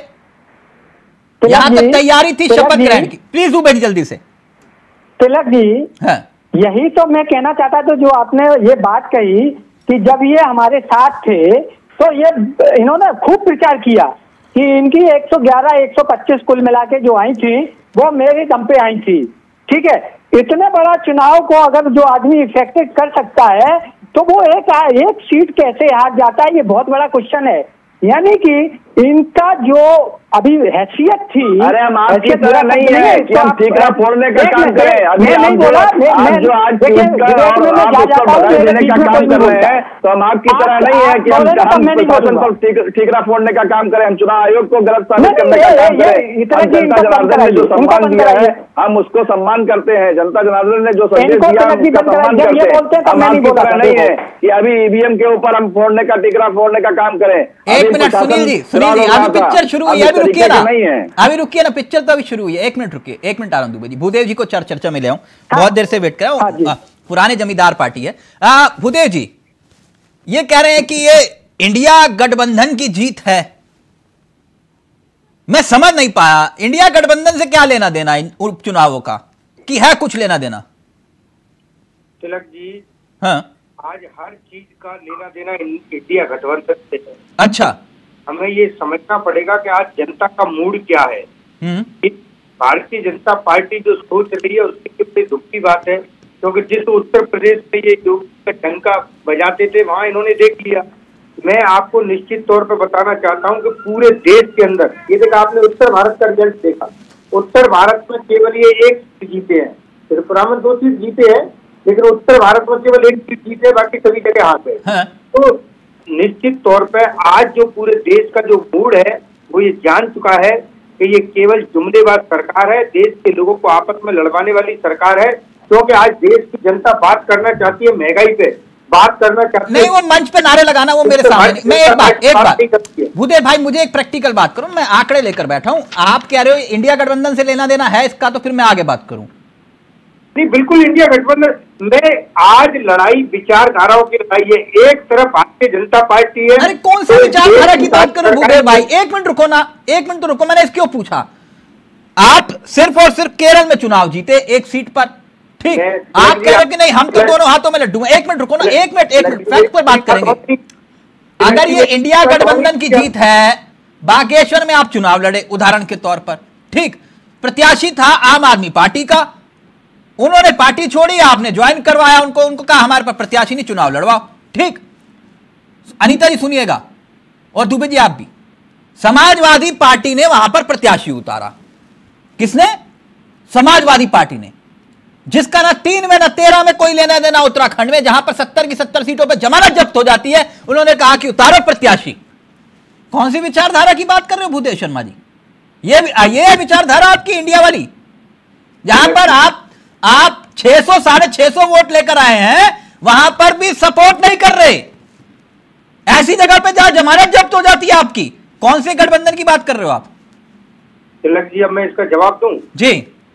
[SPEAKER 2] यहाँ तक तैयारी थी शपथ ग्रहण की। प्लीज दुबे जी जल्दी से।
[SPEAKER 4] तिलक जी, यही तो मैं कहना चाहता था, जो आपने ये बात कही कि जब ये हमारे साथ थे तो ये इन्होंने खूब प्रचार किया कि इनकी एक सौ ग्यारह एक सौ पच्चीस कुल मिला के जो आई थी वो मेरे दम पे आई थी। ठीक है, इतने बड़ा चुनाव को अगर जो आदमी इफेक्टेड कर सकता है तो वो एक एक सीट कैसे हार जाता है, ये बहुत बड़ा क्वेश्चन है। यानी कि इनका जो अभी हैसियत थी,
[SPEAKER 5] अरे हम आपकी तरह नहीं है कि हम ठीकरा फोड़ने का काम करें। अभी
[SPEAKER 4] नहीं बोला,
[SPEAKER 5] आप जो आज आप उसको बधाई देने का काम कर रहे हैं, तो हम आपकी तरह नहीं है कि हम प्रशासन पर ठीकरा फोड़ने का काम करें, हम चुनाव आयोग को गलत साबित करने का काम करें। जनता जनार्दन ने जो सम्मान दिया है हम उसको सम्मान करते हैं, जनता जनार्दन ने जो संदेश दिया हम उसका सम्मान करते हैं। हम आपकी तरह नहीं है कि अभी ईवीएम के ऊपर हम फोड़ने का ठीकरा फोड़ने का काम करें।
[SPEAKER 2] एक मिनट सुनील जी, सुनील जी अभी पिक्चर शुरू हुई है, अभी रुकिए ना, अभी रुकिए ना, पिक्चर तो अभी शुरू हुई है। एक मिनट रुकिए, एक मिनट आ रहा हूं दुबे जी। भूदेव जी को चर चर्चा में ले आऊं, बहुत देर से वेट कर रहा हूं। पुराने जमींदार पार्टी है। भूदेव जी ये कह रहे हैं कि ये इंडिया गठबंधन की जीत है। मैं समझ नहीं पाया, इंडिया गठबंधन से क्या लेना देना इन उपचुनावों का, कि है कुछ लेना देना?
[SPEAKER 6] तिलक जी,
[SPEAKER 2] हाँ,
[SPEAKER 6] आज हर चीज का लेना देना इंडिया गठबंधन से है।
[SPEAKER 2] अच्छा,
[SPEAKER 6] हमें ये समझना पड़ेगा कि आज जनता का मूड क्या है। भारतीय जनता पार्टी जो सोच रही है उसकी कितनी दुख की बात है, क्योंकि जिस उत्तर प्रदेश में ये जो डंका बजाते थे वहां इन्होंने देख लिया। मैं आपको निश्चित तौर पर बताना चाहता हूं कि पूरे देश के अंदर ये देखा, आपने उत्तर भारत का रिजल्ट देखा, उत्तर भारत में केवल ये एक सीट जीते हैं, त्रिपुरा में दो सीट जीते हैं, लेकिन उत्तर भारत में केवल एक सीट जीते, बाकी सभी जगह हार गए।
[SPEAKER 2] हाँ।
[SPEAKER 6] तो निश्चित तौर पर आज जो पूरे देश का जो मूड है वो ये जान चुका है कि ये केवल जुमलेबाज सरकार है, देश के लोगों को आपस में लड़वाने वाली सरकार है। क्योंकि आज देश की जनता बात करना चाहती है महंगाई पे, बात करना चाहती है।
[SPEAKER 2] नहीं, वो मंच पे नारे लगाना वो मेरे सामने। मैं एक बात एक बात भूदेव भाई, मुझे एक प्रैक्टिकल बात करूं, मैं आंकड़े लेकर बैठा हूं। आप कह रहे हो इंडिया गठबंधन से लेना देना है इसका, तो फिर मैं आगे बात करूं।
[SPEAKER 6] नहीं, बिल्कुल इंडिया गठबंधन में आज लड़ाई विचारधाराओं की लड़ाई है। एक तरफ भारतीय जनता पार्टी है।
[SPEAKER 2] अरे कौन सी विचारधारा की बात करो भूदेव भाई, एक मिनट रुको ना, एक मिनट तो रुको। मैंने क्यों पूछा? आप सिर्फ और सिर्फ केरल में चुनाव जीते एक सीट पर, ठीक, आप कह रहे हो कि नहीं हम तो दोनों हाथों में लड्डू हैं। एक मिनट रुको ना, एक मिनट एक मिनट फैक्ट पर बात करेंगे। अगर ये इंडिया गठबंधन की जीत है, बागेश्वर में आप चुनाव लड़े उदाहरण के तौर पर, ठीक, प्रत्याशी था आम आदमी पार्टी का, उन्होंने पार्टी छोड़ी, आपने ज्वाइन करवाया उनको, उनको कहा हमारे पर प्रत्याशी नहीं, चुनाव लड़वाओ, ठीक। अनीता जी सुनिएगा, और दुबे जी आप भी, समाजवादी पार्टी ने वहां पर प्रत्याशी उतारा। किसने? समाजवादी पार्टी ने, जिसका ना तीन में ना तेरह में कोई लेना देना उत्तराखंड में, जहां पर सत्तर की सत्तर सीटों पर जमानत जब्त हो जाती है, उन्होंने कहा कि उतारो प्रत्याशी। कौन सी विचारधारा की बात कर रहे हो भूदेव शर्मा जी? ये ये विचारधारा आपकी इंडिया वाली, जहां पर आप आप छह सौ साढ़े छह सौ वोट लेकर आए हैं, वहां पर भी सपोर्ट नहीं कर रहे। ऐसी जगह पे जहां जमानत जब्त हो जाती है आपकी, कौन से गठबंधन की बात कर रहे हो आप?
[SPEAKER 6] तिलक जी, अब मैं इसका जवाब दूं?
[SPEAKER 2] जी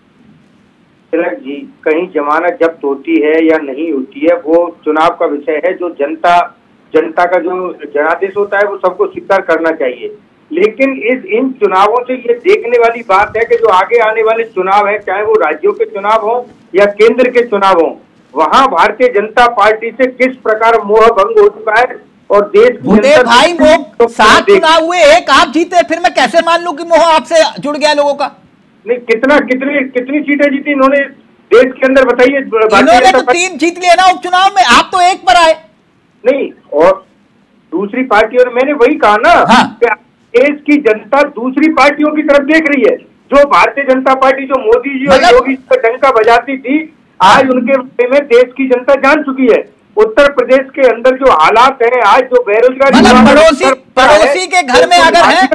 [SPEAKER 6] तिलक जी, कहीं जमानत जब्त होती है या नहीं होती है वो चुनाव का विषय है। जो जनता जनता का जो जनादेश होता है वो सबको स्वीकार करना चाहिए। लेकिन इस इन चुनावों से ये देखने वाली बात है कि जो आगे आने वाले चुनाव है, चाहे वो राज्यों के चुनाव हो या केंद्र के चुनाव हो, वहां भारतीय जनता पार्टी से किस प्रकार मोह भंग हो चुका है और देश
[SPEAKER 2] भूटे भाई मोह सात चुनाव हुए, एक आप जीते, फिर मैं कैसे मान लूं कि मोह आपसे जुड़ गया लोगों का?
[SPEAKER 6] नहीं, कितना कितनी कितनी सीटें जीती इन्होंने देश के अंदर, बताइए।
[SPEAKER 2] इन्होंने तो तीन जीत लिए ना उपचुनाव में, आप तो एक पर आए।
[SPEAKER 6] नहीं, और दूसरी पार्टियों ने, मैंने वही कहा ना,
[SPEAKER 2] हाँ।
[SPEAKER 6] कि देश की जनता दूसरी पार्टियों की तरफ देख रही है। जो भारतीय जनता पार्टी, जो मोदी जी और योगी का डंका बजाती थी, आज उनके बारे में देश की जनता जान चुकी है। उत्तर प्रदेश के अंदर जो हालात हैं, आज जो बेरोजगारी,
[SPEAKER 2] मतलब पड़ोसी पड़ोसी के घर में अगर है,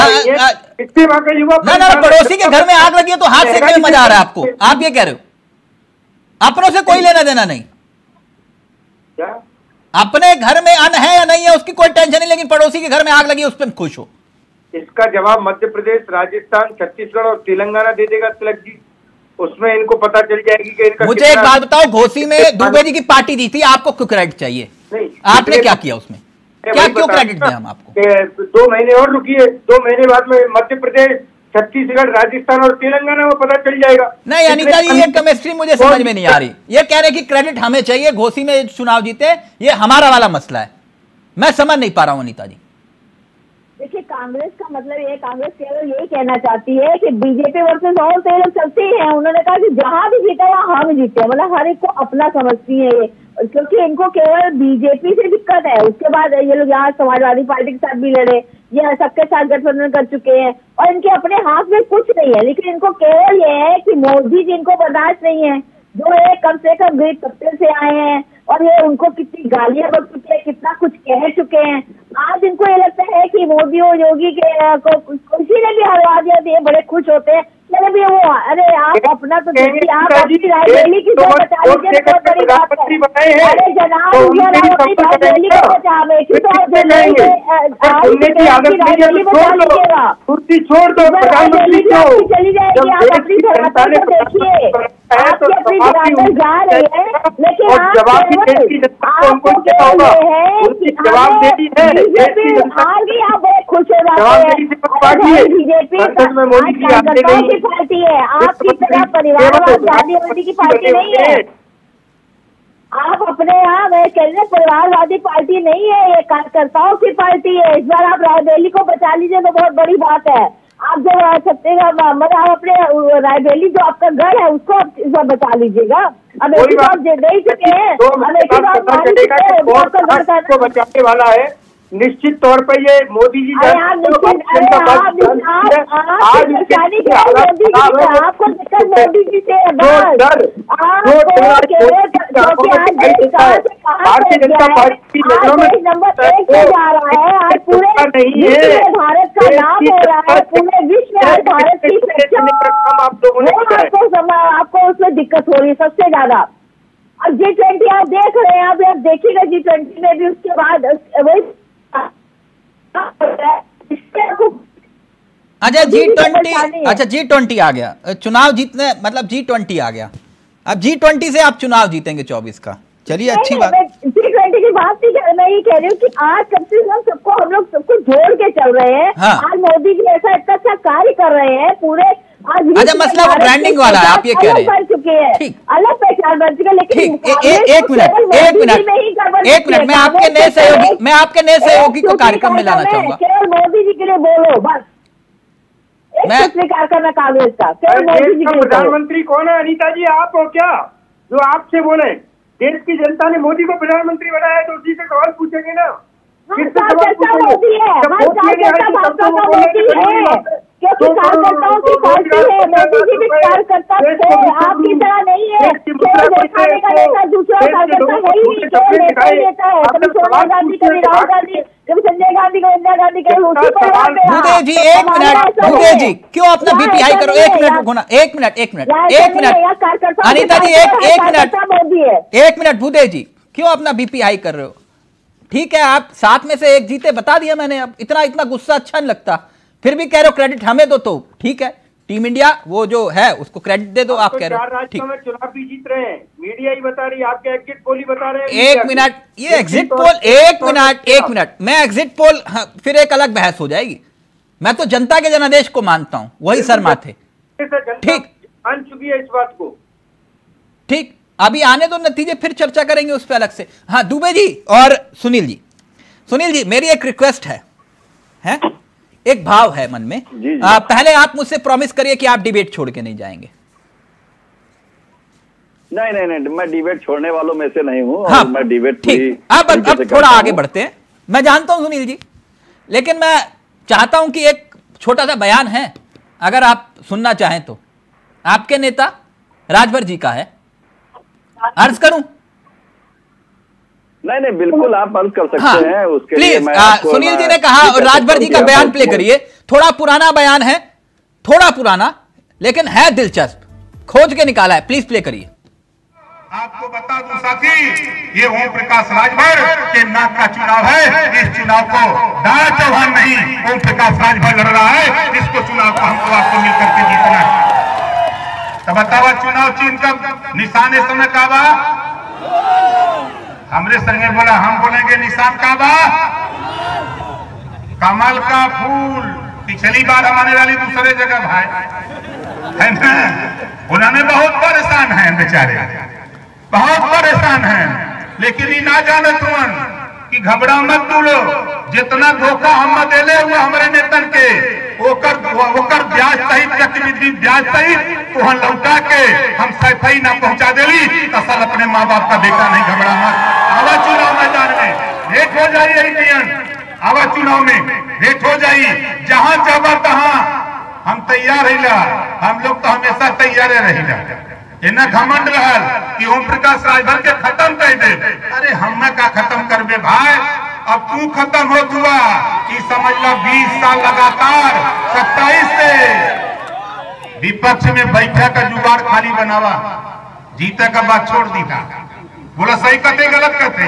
[SPEAKER 6] इससे वहां का युवा,
[SPEAKER 2] ना ना पड़ोसी के घर में आग लगी है तो हाथ सेकने में मजा आ रहा है आपको, आप ये कह रहे हो? अपनों से कोई लेना देना नहीं,
[SPEAKER 6] क्या
[SPEAKER 2] अपने घर में अन्न है या नहीं है उसकी कोई टेंशन नहीं, लेकिन पड़ोसी के घर में आग लगी है उस पर खुश हो।
[SPEAKER 6] इसका जवाब मध्य प्रदेश, राजस्थान, छत्तीसगढ़ और तेलंगाना दे देगा तिलक जी। उसमें इनको पता चल जाएगी कि इनका।
[SPEAKER 2] मुझे एक बात बताओ, घोसी में दुबे जी की पार्टी दी थी, आपको क्यों क्रेडिट चाहिए?
[SPEAKER 6] नहीं,
[SPEAKER 2] आपने क्या किया उसमें? क्या क्यों क्रेडिट दिया हम आपको?
[SPEAKER 6] दो महीने और रुकिए, दो महीने बाद में मध्य प्रदेश, छत्तीसगढ़, राजस्थान और तेलंगाना में पता चल जाएगा।
[SPEAKER 2] नहीं अनीता जी, ये केमिस्ट्री मुझे समझ में नहीं आ रही। ये कह रहे कि क्रेडिट हमें चाहिए, घोसी में चुनाव जीते, ये हमारा वाला मसला है। मैं समझ नहीं पा रहा हूं अनीता जी।
[SPEAKER 3] देखिए, कांग्रेस का मतलब ये, कांग्रेस केवल यही कहना चाहती है कि बीजेपी वर्सेस ऑल तो ये लोग चलते ही हैं। उन्होंने कहा कि जहां भी जीता वहां हम जीते, मतलब हर एक को अपना समझती है ये, क्योंकि इनको केवल बीजेपी से दिक्कत है। उसके बाद ये लोग यहाँ समाजवादी पार्टी के साथ भी लड़े, ये सबके साथ गठबंधन कर चुके हैं और इनके अपने हाथ में कुछ नहीं है। लेकिन इनको केवल ये है कि मोदी जी इनको बर्दाश्त नहीं है, जो है कम से कम गरीब तबके से आए हैं और ये उनको कितनी गालियां बक चुके हैं, कितना कुछ कह चुके हैं। आज इनको ये लगता है कि मोदी और योगी के को किसी ने भी हरवा दिया तो ये बड़े खुश होते हैं। चले भी वो, अरे आप अपना तो देखिए, आप अपनी रायबरेली की जो बचा लीजिए, बहुत बड़ी बात है। अरे जनाब, रायबरेली को बचावे की तो आप रायबरेली बचा लीजिएगा,
[SPEAKER 6] छोड़ दो,
[SPEAKER 3] चली जाएगी। आप अपनी धरातल को देखिए, आपकी अपनी धरातल जा रही है, लेकिन बीजेपी हार गई, आप बड़े खुश हो जाते हैं। बीजेपी पार्टी है, आपकी तरह परिवारवाद गांधीवादी की पार्टी नहीं है। आप अपने यहाँ मैं कह रहे परिवारवादी पार्टी नहीं है, ये कार्यकर्ताओं की पार्टी है। इस बार आप रायबरेली को बचा लीजिए तो बहुत बड़ी बात है। आप जो छत्तीसगढ़ मतलब आप अपने रायबरेली जो आपका गढ़ है उसको आप इस बार बचा लीजिएगा। अब एक बात दे ही चुके हैं, अब एक
[SPEAKER 6] बात बचाने वाला है निश्चित तौर पर ये मोदी जी।
[SPEAKER 3] आपको दिक्कत मोदी जी से भारतीय जनता पार्टी नंबर एक पे जा रहा है, आज पूरे भारत का नाम हो रहा है, पूरे विश्व में भारत की आपको आपको उसमें दिक्कत हो रही है सबसे ज्यादा। अब जी ट्वेंटी आप देख रहे हैं, आप देखिएगा जी ट्वेंटी में भी उसके बाद वही
[SPEAKER 2] अच्छा जी ट्वेंटी अच्छा जी ट्वेंटी आ गया, चुनाव जीतने मतलब जी ट्वेंटी आ गया। अब जी ट्वेंटी से आप चुनाव जीतेंगे चौबीस का, चलिए अच्छी बात।
[SPEAKER 3] जी ट्वेंटी की बात नहीं कर, मैं ये कह रही हूँ कि आज कम से कम सबको हम लोग सबको जोड़ के चल रहे हैं। हाँ। आज मोदी जी ऐसा इतना अच्छा कार्य कर रहे हैं पूरे। आज
[SPEAKER 2] अच्छा मसला वो ब्रांडिंग वाला है, आप ये कह रहे हैं,
[SPEAKER 3] चुके हैं, अलग पहचान बन चुके हैं। लेकिन
[SPEAKER 2] एक मिनट एक मिनट एक मिनट मैं आपके नए सहयोगी मैं आपके नए सहयोगी को कार्यक्रम में लाना चाहूंगा।
[SPEAKER 3] केवल मोदी जी के लिए बोलो बस, मैं स्वीकार करना कांग्रेस का। केवल मोदी जी के लिए।
[SPEAKER 6] प्रधानमंत्री कौन है अनीता जी, आप हो क्या जो आपसे बोले? देश की जनता ने मोदी को प्रधानमंत्री बनाया तो उसी से सवाल पूछेंगे ना।
[SPEAKER 3] मोदी है, मोदी है, क्योंकि कार्यकर्ताओं की पार्टी है, मोदी जी भी कार्यकर्ता थे, आपकी तरह नहीं है केवल दिखाने का नेता, दूसरा कार्यकर्ता है ही नहीं, केवल नेता ही नेता है। कभी सोनिया गांधी, कभी राहुल गांधी, कभी संजय गांधी, कभी इंदिरा गांधी, कभी उसी परिवार में।
[SPEAKER 2] भूदेव जी एक मिनट, भूदेव जी क्यों अपना बीपी हाई करो, एक मिनट रुको ना, एक मिनट एक मिनट एक मिनट अनीता जी, एक एक मिनट
[SPEAKER 3] मोदी है,
[SPEAKER 2] एक मिनट भूदेव जी क्यों अपना बीपी हाई कर रहे हो? ठीक है, आप सात में से एक जीते, बता दिया मैंने, अब इतना इतना गुस्सा अच्छा नहीं लगता, फिर भी कह रहे हो क्रेडिट हमें दो, तो ठीक है, टीम इंडिया वो जो है उसको क्रेडिट दे दो, आप कह रहे हो ठीक।
[SPEAKER 6] में चुनाव भी जीत रहे हैं, मीडिया ही बता रही है, आपके एग्जिट पोल ही बता रहे हैं।
[SPEAKER 2] एक मिनट, ये एग्जिट पोल, एक मिनट एक मिनट मैं एग्जिट पोल, हाँ, फिर एक अलग बहस हो जाएगी। मैं तो जनता के जनादेश को मानता हूं, वही सर माथे, ठीक
[SPEAKER 6] मान चुकी है इस बात को,
[SPEAKER 2] ठीक, अभी आने दो नतीजे, फिर चर्चा करेंगे उस पर अलग से। हाँ दुबे जी और सुनील जी, सुनील जी मेरी एक रिक्वेस्ट है, है एक भाव है मन में,
[SPEAKER 5] जी, जी।
[SPEAKER 2] आ, पहले आप मुझसे प्रॉमिस करिए कि आप डिबेट छोड़ के नहीं जाएंगे।
[SPEAKER 5] नहीं नहीं नहीं, मैं डिबेट छोड़ने वालों में से नहीं हूं,
[SPEAKER 2] हाँ,
[SPEAKER 5] और मैं डिबेट
[SPEAKER 2] ठीक, अब अब थोड़ा आगे बढ़ते हैं। मैं जानता हूं सुनील जी, लेकिन मैं चाहता हूं कि एक छोटा सा बयान है, अगर आप सुनना चाहें तो, आपके नेता राजभर जी का है, अर्ज करूं?
[SPEAKER 5] नहीं नहीं, बिल्कुल आप अर्ज कर सकते
[SPEAKER 2] हाँ,
[SPEAKER 5] हैं, उसके
[SPEAKER 2] प्लीज,
[SPEAKER 5] लिए मैं
[SPEAKER 2] आ,
[SPEAKER 5] आपको
[SPEAKER 2] सुनील जी
[SPEAKER 5] ना-
[SPEAKER 2] ने कहा, और राजभर जी का बयान प्ले करिए, थोड़ा पुराना बयान है, थोड़ा पुराना, लेकिन है दिलचस्प, खोज के निकाला है, प्लीज प्ले करिए।
[SPEAKER 1] आपको बता दूं साथी, ये ओम प्रकाश राजभर के नाक का चुनाव है। इस चुनाव को दारा चौहान नहीं, ओम प्रकाश राजभर लड़ रहा है। इसको चुनाव को हमको आपको मिलकर के जीतना है। तो बतावा चुनाव चिन्ह का निशान इस समय का बा? हमरे संगे बोला, हम बोलेंगे निशान का बा कमल का फूल। पिछली बार हम आने वाली दूसरे जगह भाई है ना, उन्होंने बहुत परेशान है बेचारे, बहुत परेशान हैं, लेकिन ये ना जाने तुरंत कि घबरा मत तू लोग, जितना धोखा हम देले हुए हमारे नेतन के, ओकर ओकर ब्याज सहित गतिविधि ब्याज सहित तुहन लौटा के हम सफाई ना पहुंचा देली, तो सर अपने माँ बाप का बेटा नहीं, घबरा मत। आवा चुनाव मैदान में भेंट हो जाइए इंडियन, आवा चुनाव में भेंट हो जाइए, जहां जावा तहां हम तैयार रहिला, हम लोग तो हमेशा तैयार रहिला। इन्हें घमंड रहल कि ओम प्रकाश राजभर के खत्म कर दे, अरे हम का खत्म करबे भाई, अब तू खत्म हो हुआ कि समझ लो बीस साल लगातार सत्ताईस से विपक्ष में बैठा का जुगाड़ खाली बनावा, जीते का बात छोड़ दी था, बोला सही कहते गलत कहते,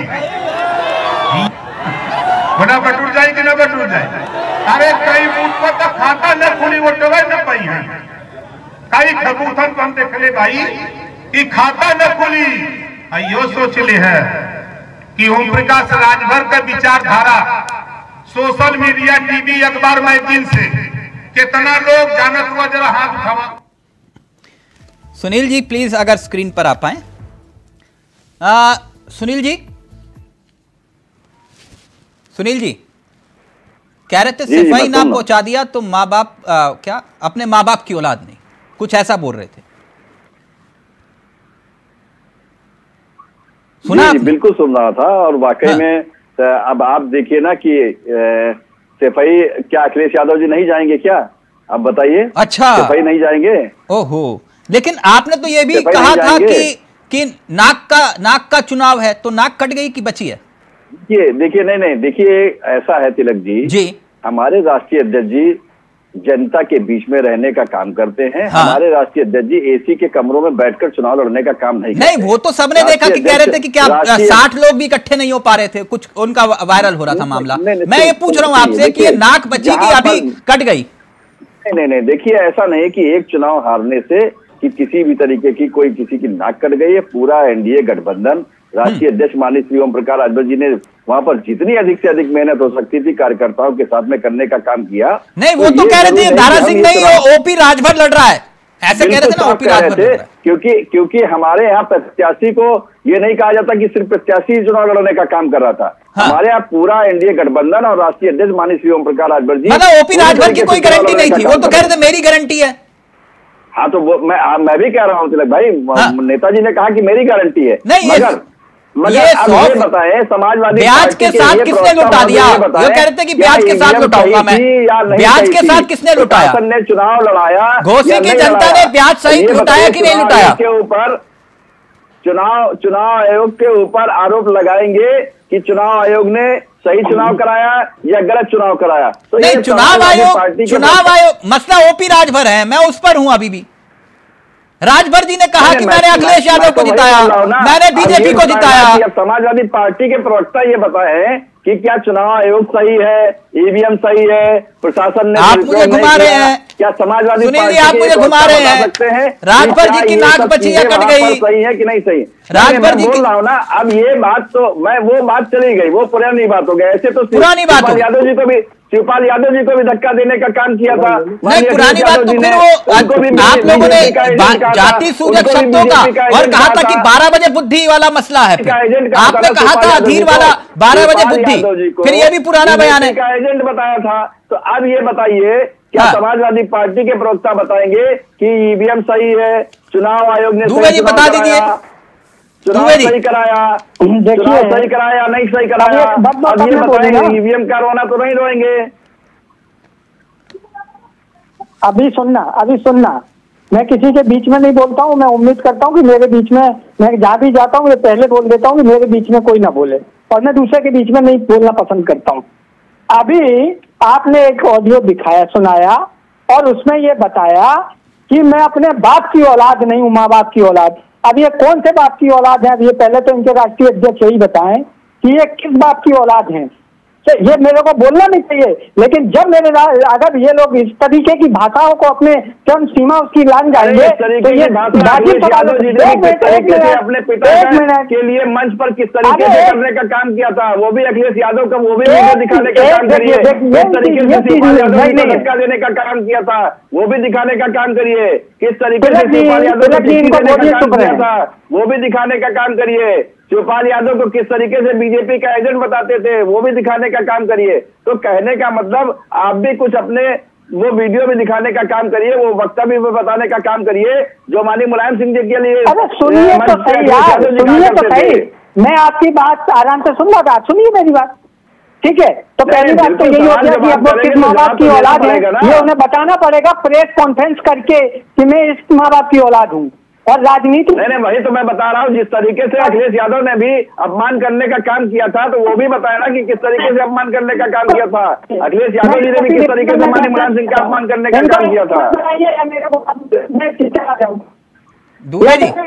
[SPEAKER 1] बोला बटूर जाए कि ना बटूर जाए, अरे कई बूथ पर तो खाता न खुली वो टोवे न पाई है, कई खबूथन तो हम देख ले भाई कि खाता न खुली। यो सोच ले है कि ओम प्रकाश राजभर का विचारधारा सोशल मीडिया, टीवी, अखबार, मैगजीन से कितना लोग जानत हुआ, जरा हाथ उठावा।
[SPEAKER 2] सुनील जी प्लीज अगर स्क्रीन पर आ पाए। आ, सुनील जी, सुनील जी कह रहे थे सफाई ना पहुंचा दिया तो माँ बाप, क्या अपने माँ बाप की औलाद नहीं, कुछ ऐसा बोल रहे थे, सुना?
[SPEAKER 5] जी, जी, बिल्कुल सुन रहा था, और वाकई हाँ। में अब आप देखिए ना कि सफाई, क्या अखिलेश यादव जी नहीं जाएंगे क्या, आप बताइए?
[SPEAKER 2] अच्छा,
[SPEAKER 5] सफाई नहीं जाएंगे?
[SPEAKER 2] ओहो, लेकिन आपने तो ये भी कहा था कि कि नाक का नाक का चुनाव है, तो नाक कट गई कि बची है?
[SPEAKER 5] देखिए देखिए नहीं नहीं देखिए, ऐसा है तिलक जी, जी हमारे राष्ट्रीय अध्यक्ष जी जनता के बीच में रहने का काम करते हैं। हाँ। हमारे राष्ट्रीय अध्यक्ष जी एसी के कमरों में बैठकर चुनाव लड़ने का काम नहीं करते।
[SPEAKER 2] नहीं, वो तो सबने देखा कि कह रहे थे कि क्या साठ लोग भी इकट्ठे नहीं हो पा रहे थे, कुछ उनका वायरल हो रहा था मामला। मैं ये पूछ रहा हूँ आपसे कि ये नाक बची कि अभी कट गई?
[SPEAKER 5] नहीं नहीं नहीं देखिए, ऐसा नहीं कि एक चुनाव हारने से कि किसी भी तरीके की कोई किसी की नाक कट गई है। पूरा एनडीए गठबंधन, राष्ट्रीय अध्यक्ष माननीय श्री ओम प्रकाश राजभर जी ने वहां पर जितनी अधिक से अधिक मेहनत हो सकती थी कार्यकर्ताओं के साथ में करने का काम किया।
[SPEAKER 2] नहीं, वो तो, तो कह रहे थे दारा सिंह नहीं, ओपी राजभर लड़ रहा है, ऐसे कह रहे थे ना, ओपी राजभर लड़ रहा है।
[SPEAKER 5] क्योंकि क्योंकि हमारे यहाँ प्रत्याशी को ये नहीं कहा जाता कि सिर्फ प्रत्याशी चुनाव लड़ने का काम कर रहा था। हाँ। हमारे यहाँ पूरा एनडीए गठबंधन और राष्ट्रीय अध्यक्ष माननीय श्री ओम प्रकाश राजभर जी,
[SPEAKER 2] मतलब ओपी राजभर की कोई गारंटी नहीं थी, वो तो कह रहे थे मेरी गारंटी है।
[SPEAKER 5] हाँ, तो वो मैं मैं भी कह रहा हूँ तिलक भाई, हाँ। नेताजी ने कहा कि मेरी गारंटी है,
[SPEAKER 2] नहीं,
[SPEAKER 5] मगर मगर
[SPEAKER 2] ये
[SPEAKER 5] अब ये बताएं समाजवादी
[SPEAKER 2] ब्याज के साथ किसने लुटा दिया? ये कह रहे थे कि ब्याज के साथ लुटाऊंगा मैं, ब्याज के साथ किसने लुटाया?
[SPEAKER 5] प्रशासन ने चुनाव लड़ाया,
[SPEAKER 2] घोसी की जनता ने ब्याज सहित लुटाया कि नहीं लुटाया?
[SPEAKER 5] के ऊपर चुनाव चुनाव आयोग के ऊपर आरोप लगाएंगे कि चुनाव आयोग ने सही चुनाव कराया या गलत चुनाव कराया। तो
[SPEAKER 2] नहीं, चुनाव आयोग चुनाव आयोग मसला ओपी राजभर है, मैं उस पर हूं अभी भी। राजभर जी ने कहा कि मैंने अखिलेश यादव को जिताया, मैंने बीजेपी को जिताया।
[SPEAKER 5] समाजवादी पार्टी के प्रवक्ता ये बताएं कि क्या चुनाव आयोग सही है, ईवीएम सही है, प्रशासन ने
[SPEAKER 2] आप मुझे घुमा रहे हैं,
[SPEAKER 5] क्या समाजवादी
[SPEAKER 2] सुनील जी आप मुझे घुमा रहे हैं? राजभर जी की नाक बचिया कट गई,
[SPEAKER 5] सही है कि नहीं सही?
[SPEAKER 2] राजभर जी
[SPEAKER 5] बोल रहा हूँ ना, अब ये बात तो मैं वो बात चली गई, वो पुरानी बात हो गई। ऐसे तो
[SPEAKER 2] पुरानी बात हो,
[SPEAKER 5] यादव जी को भी शिवपाल यादव जी को भी धक्का देने का काम किया था।
[SPEAKER 2] नहीं, पुरानी बात तो फिर वो आप लोगों ने जाति सूचक शब्दों का और कहा था कि बारह बजे बुद्धि वाला मसला है, आपने कहा था अधीर वाला बारह बजे बुद्धि, फिर ये भी पुराना बयान है
[SPEAKER 5] का एजेंट बताया था। तो अब ये बताइए क्या हाँ। समाजवादी पार्टी के प्रवक्ता बताएंगे कि ईवीएम सही है, चुनाव आयोग ने
[SPEAKER 2] दुबे जी बता दीजिए,
[SPEAKER 5] चुनाव सही कराया, चुनाव सही कराया नहीं सही कराया? अब ये बताएंगे ईवीएम करवाना तो नहीं रोएंगे?
[SPEAKER 4] अभी सुनना अभी सुनना मैं किसी के बीच में नहीं बोलता हूँ। मैं उम्मीद करता हूँ कि मेरे बीच में, मैं जहाँ भी जाता हूँ मैं पहले बोल देता हूँ कि मेरे बीच में कोई ना बोले, और मैं दूसरे के बीच में नहीं बोलना पसंद करता हूँ। अभी आपने एक ऑडियो दिखाया, सुनाया, और उसमें ये बताया कि मैं अपने बाप की औलाद नहीं हूँ, माँ बाप की औलाद। अब ये कौन से बाप की औलाद है? अब ये पहले तो इनके राष्ट्रीय अध्यक्ष यही बताएं कि ये किस बाप की औलाद हैं। ये मेरे को बोलना नहीं चाहिए, लेकिन जब मेरे अगर ये लोग इस तरीके की भाषाओं को अपने चरम सीमा उसकी लान जाएंगे तो ये
[SPEAKER 5] अपने पिता के लिए मंच पर किस तरीके से करने का काम किया था, वो भी अखिलेश यादव का वो भी दिखाने का काम करिए। किस तरीके से शिवपाल यादव को धक्का देने का काम किया था वो भी दिखाने का काम करिए। किस तरीके से शिवपाल यादव को देने का काम किया था वो भी दिखाने का काम करिए। शिवपाल यादव को किस तरीके से बीजेपी का एजेंट बताते थे वो भी दिखाने का काम करिए। तो कहने का मतलब आप भी कुछ अपने वो वीडियो भी दिखाने का काम करिए, वो वक्तव्य भी बताने का काम करिए जो माननीय मुलायम सिंह जी के लिए।
[SPEAKER 4] अरे सुनिए तो सही यार, सुनिए तो सही, मैं आपकी बात आराम से सुन रहा था, सुनिए मेरी बात, ठीक है? तो पहली बात तो यही होती है कि अब वो किस माँ बाप की औलाद है ये उन्हें बताना पड़ेगा प्रेस कॉन्फ्रेंस करके कि मैं इस माँ बाप की औलाद हूँ। और राजनीति
[SPEAKER 5] नहीं नहीं वही तो मैं बता रहा हूँ, जिस तरीके से अखिलेश यादव ने भी अपमान करने का काम किया था तो वो भी बताया ना कि किस तरीके से अपमान करने का काम किया था। अखिलेश यादव जी ने भी किस तरीके से माननीय मुलायम सिंह का अपमान करने का काम किया था।
[SPEAKER 2] दुबे जी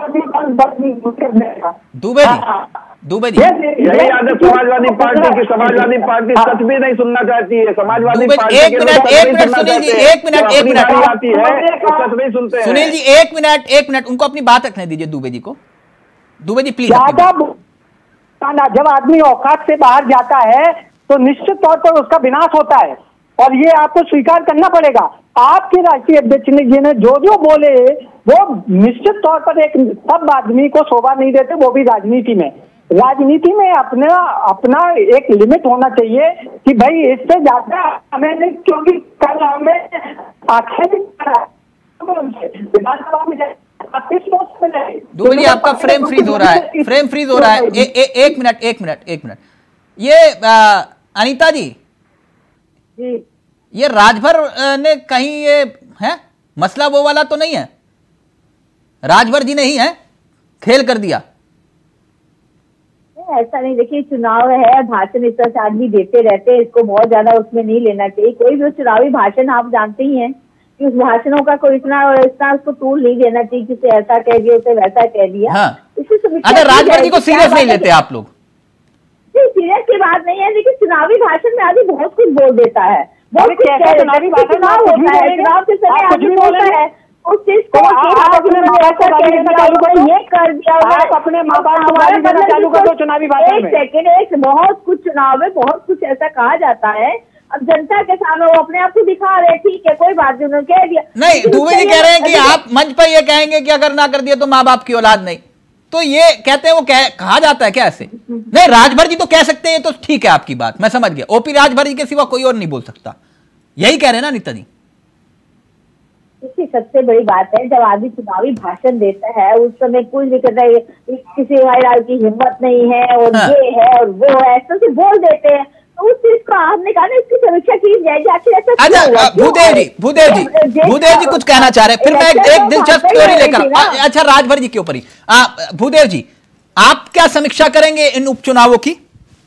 [SPEAKER 2] दुबे जी दुबे जी
[SPEAKER 5] यही आदत समाजवादी पार्टी की, समाजवादी पार्टी सच भी नहीं सुनना चाहती है। समाजवादी पार्टी
[SPEAKER 2] एक मिनट एक मिनट सुनील जी एक मिनट एक मिनट
[SPEAKER 5] आती है तो सच नहीं सुनते हैं।
[SPEAKER 2] सुनील जी एक मिनट एक मिनट उनको अपनी बात रखने दीजिए दुबे जी को। दुबे जी प्लीज।
[SPEAKER 4] जब आदमी औकात से बाहर जाता है तो निश्चित तौर पर उसका विनाश होता है और ये आपको स्वीकार करना पड़ेगा। आपके राष्ट्रीय अध्यक्ष जी ने जो जो बोले वो निश्चित तौर पर एक सब आदमी को शोभा नहीं देते, वो भी राजनीति में। राजनीति में अपना अपना एक लिमिट होना चाहिए कि भाई इससे ज्यादा हमें नहीं, क्योंकि कल हमें आखिर
[SPEAKER 2] दुबे जी आपका फ्रेम फ्रीज हो रहा है, फ्रेम फ्रीज हो रहा है। ए, ए, एक मिनट एक मिनट एक मिनट ये आ, अनीता जी
[SPEAKER 3] जी
[SPEAKER 2] ये राजभर ने कहीं ये है मसला वो वाला तो नहीं है? राजभर जी ने ही है खेल कर दिया?
[SPEAKER 3] ऐसा नहीं, देखिए चुनाव है, भाषण इस तरह से आदमी देते रहते हैं, इसको बहुत ज्यादा उसमें नहीं लेना चाहिए। कोई भी चुनावी भाषण आप जानते ही हैं कि उस भाषणों का कोई इतना इतना उसको टूल नहीं देना चाहिए, किसे ऐसा कह दिया उसे वैसा कह दिया।
[SPEAKER 2] हाँ।
[SPEAKER 3] इससे
[SPEAKER 2] अगर राजभर जी को सीरियस नहीं लेते आप लोग?
[SPEAKER 3] सीरियस की बात नहीं है, लेकिन चुनावी भाषण में आदमी बहुत कुछ बोल देता है। बहुत कुछ
[SPEAKER 4] चुनावी भाषण
[SPEAKER 3] चुनाव होता है, चुनाव के समय आदमी बोलता है उस चीज को ये कर दिया
[SPEAKER 4] अपने माँ बाप चालू कर दो चुनावी भाषण में।
[SPEAKER 3] एक सेकेंड, एक बहुत कुछ चुनाव में बहुत कुछ ऐसा कहा जाता है। अब जनता के सामने वो अपने आप को दिखा रहे, ठीक है कोई बात नहीं, उन्होंने कह दिया।
[SPEAKER 2] नहीं, दुबे जी कह रहे हैं कि आप मंच पर ये कहेंगे कि अगर ना कर दिया तो माँ बाप की औलाद नहीं, तो ये कहते हैं वो कह, कहा जाता है क्या ऐसे? नहीं, राजभर जी तो कह सकते हैं, तो ठीक है आपकी बात मैं समझ गया। ओपी राजभर जी के सिवा कोई और नहीं बोल सकता, यही कह रहे हैं ना नीता जी?
[SPEAKER 3] देखिए, सबसे बड़ी बात है जब आदमी चुनावी भाषण देता है उस समय कुछ भी कहता है, किसी भाई की हिम्मत नहीं है और
[SPEAKER 2] हाँ।
[SPEAKER 3] ये है और वो है, ऐसा से बोल देते हैं। तो उस चीज को आपने कहा ना, इसकी समीक्षा की जाएगी आखिर ऐसा क्यों हुआ?
[SPEAKER 2] अच्छा
[SPEAKER 3] क्यों
[SPEAKER 2] भूदेव जी
[SPEAKER 3] है?
[SPEAKER 2] भूदेव जी
[SPEAKER 3] ये-
[SPEAKER 2] भूदेव जी कुछ कहना चाह रहे हैं, फिर मैं एक, एक दिलचस्प
[SPEAKER 3] तो
[SPEAKER 2] थ्योरी लेकर
[SPEAKER 3] थी ना।
[SPEAKER 2] आ- अच्छा राजभर जी के ऊपर ही आ, भूदेव जी, आप क्या समीक्षा करेंगे इन उपचुनावों की?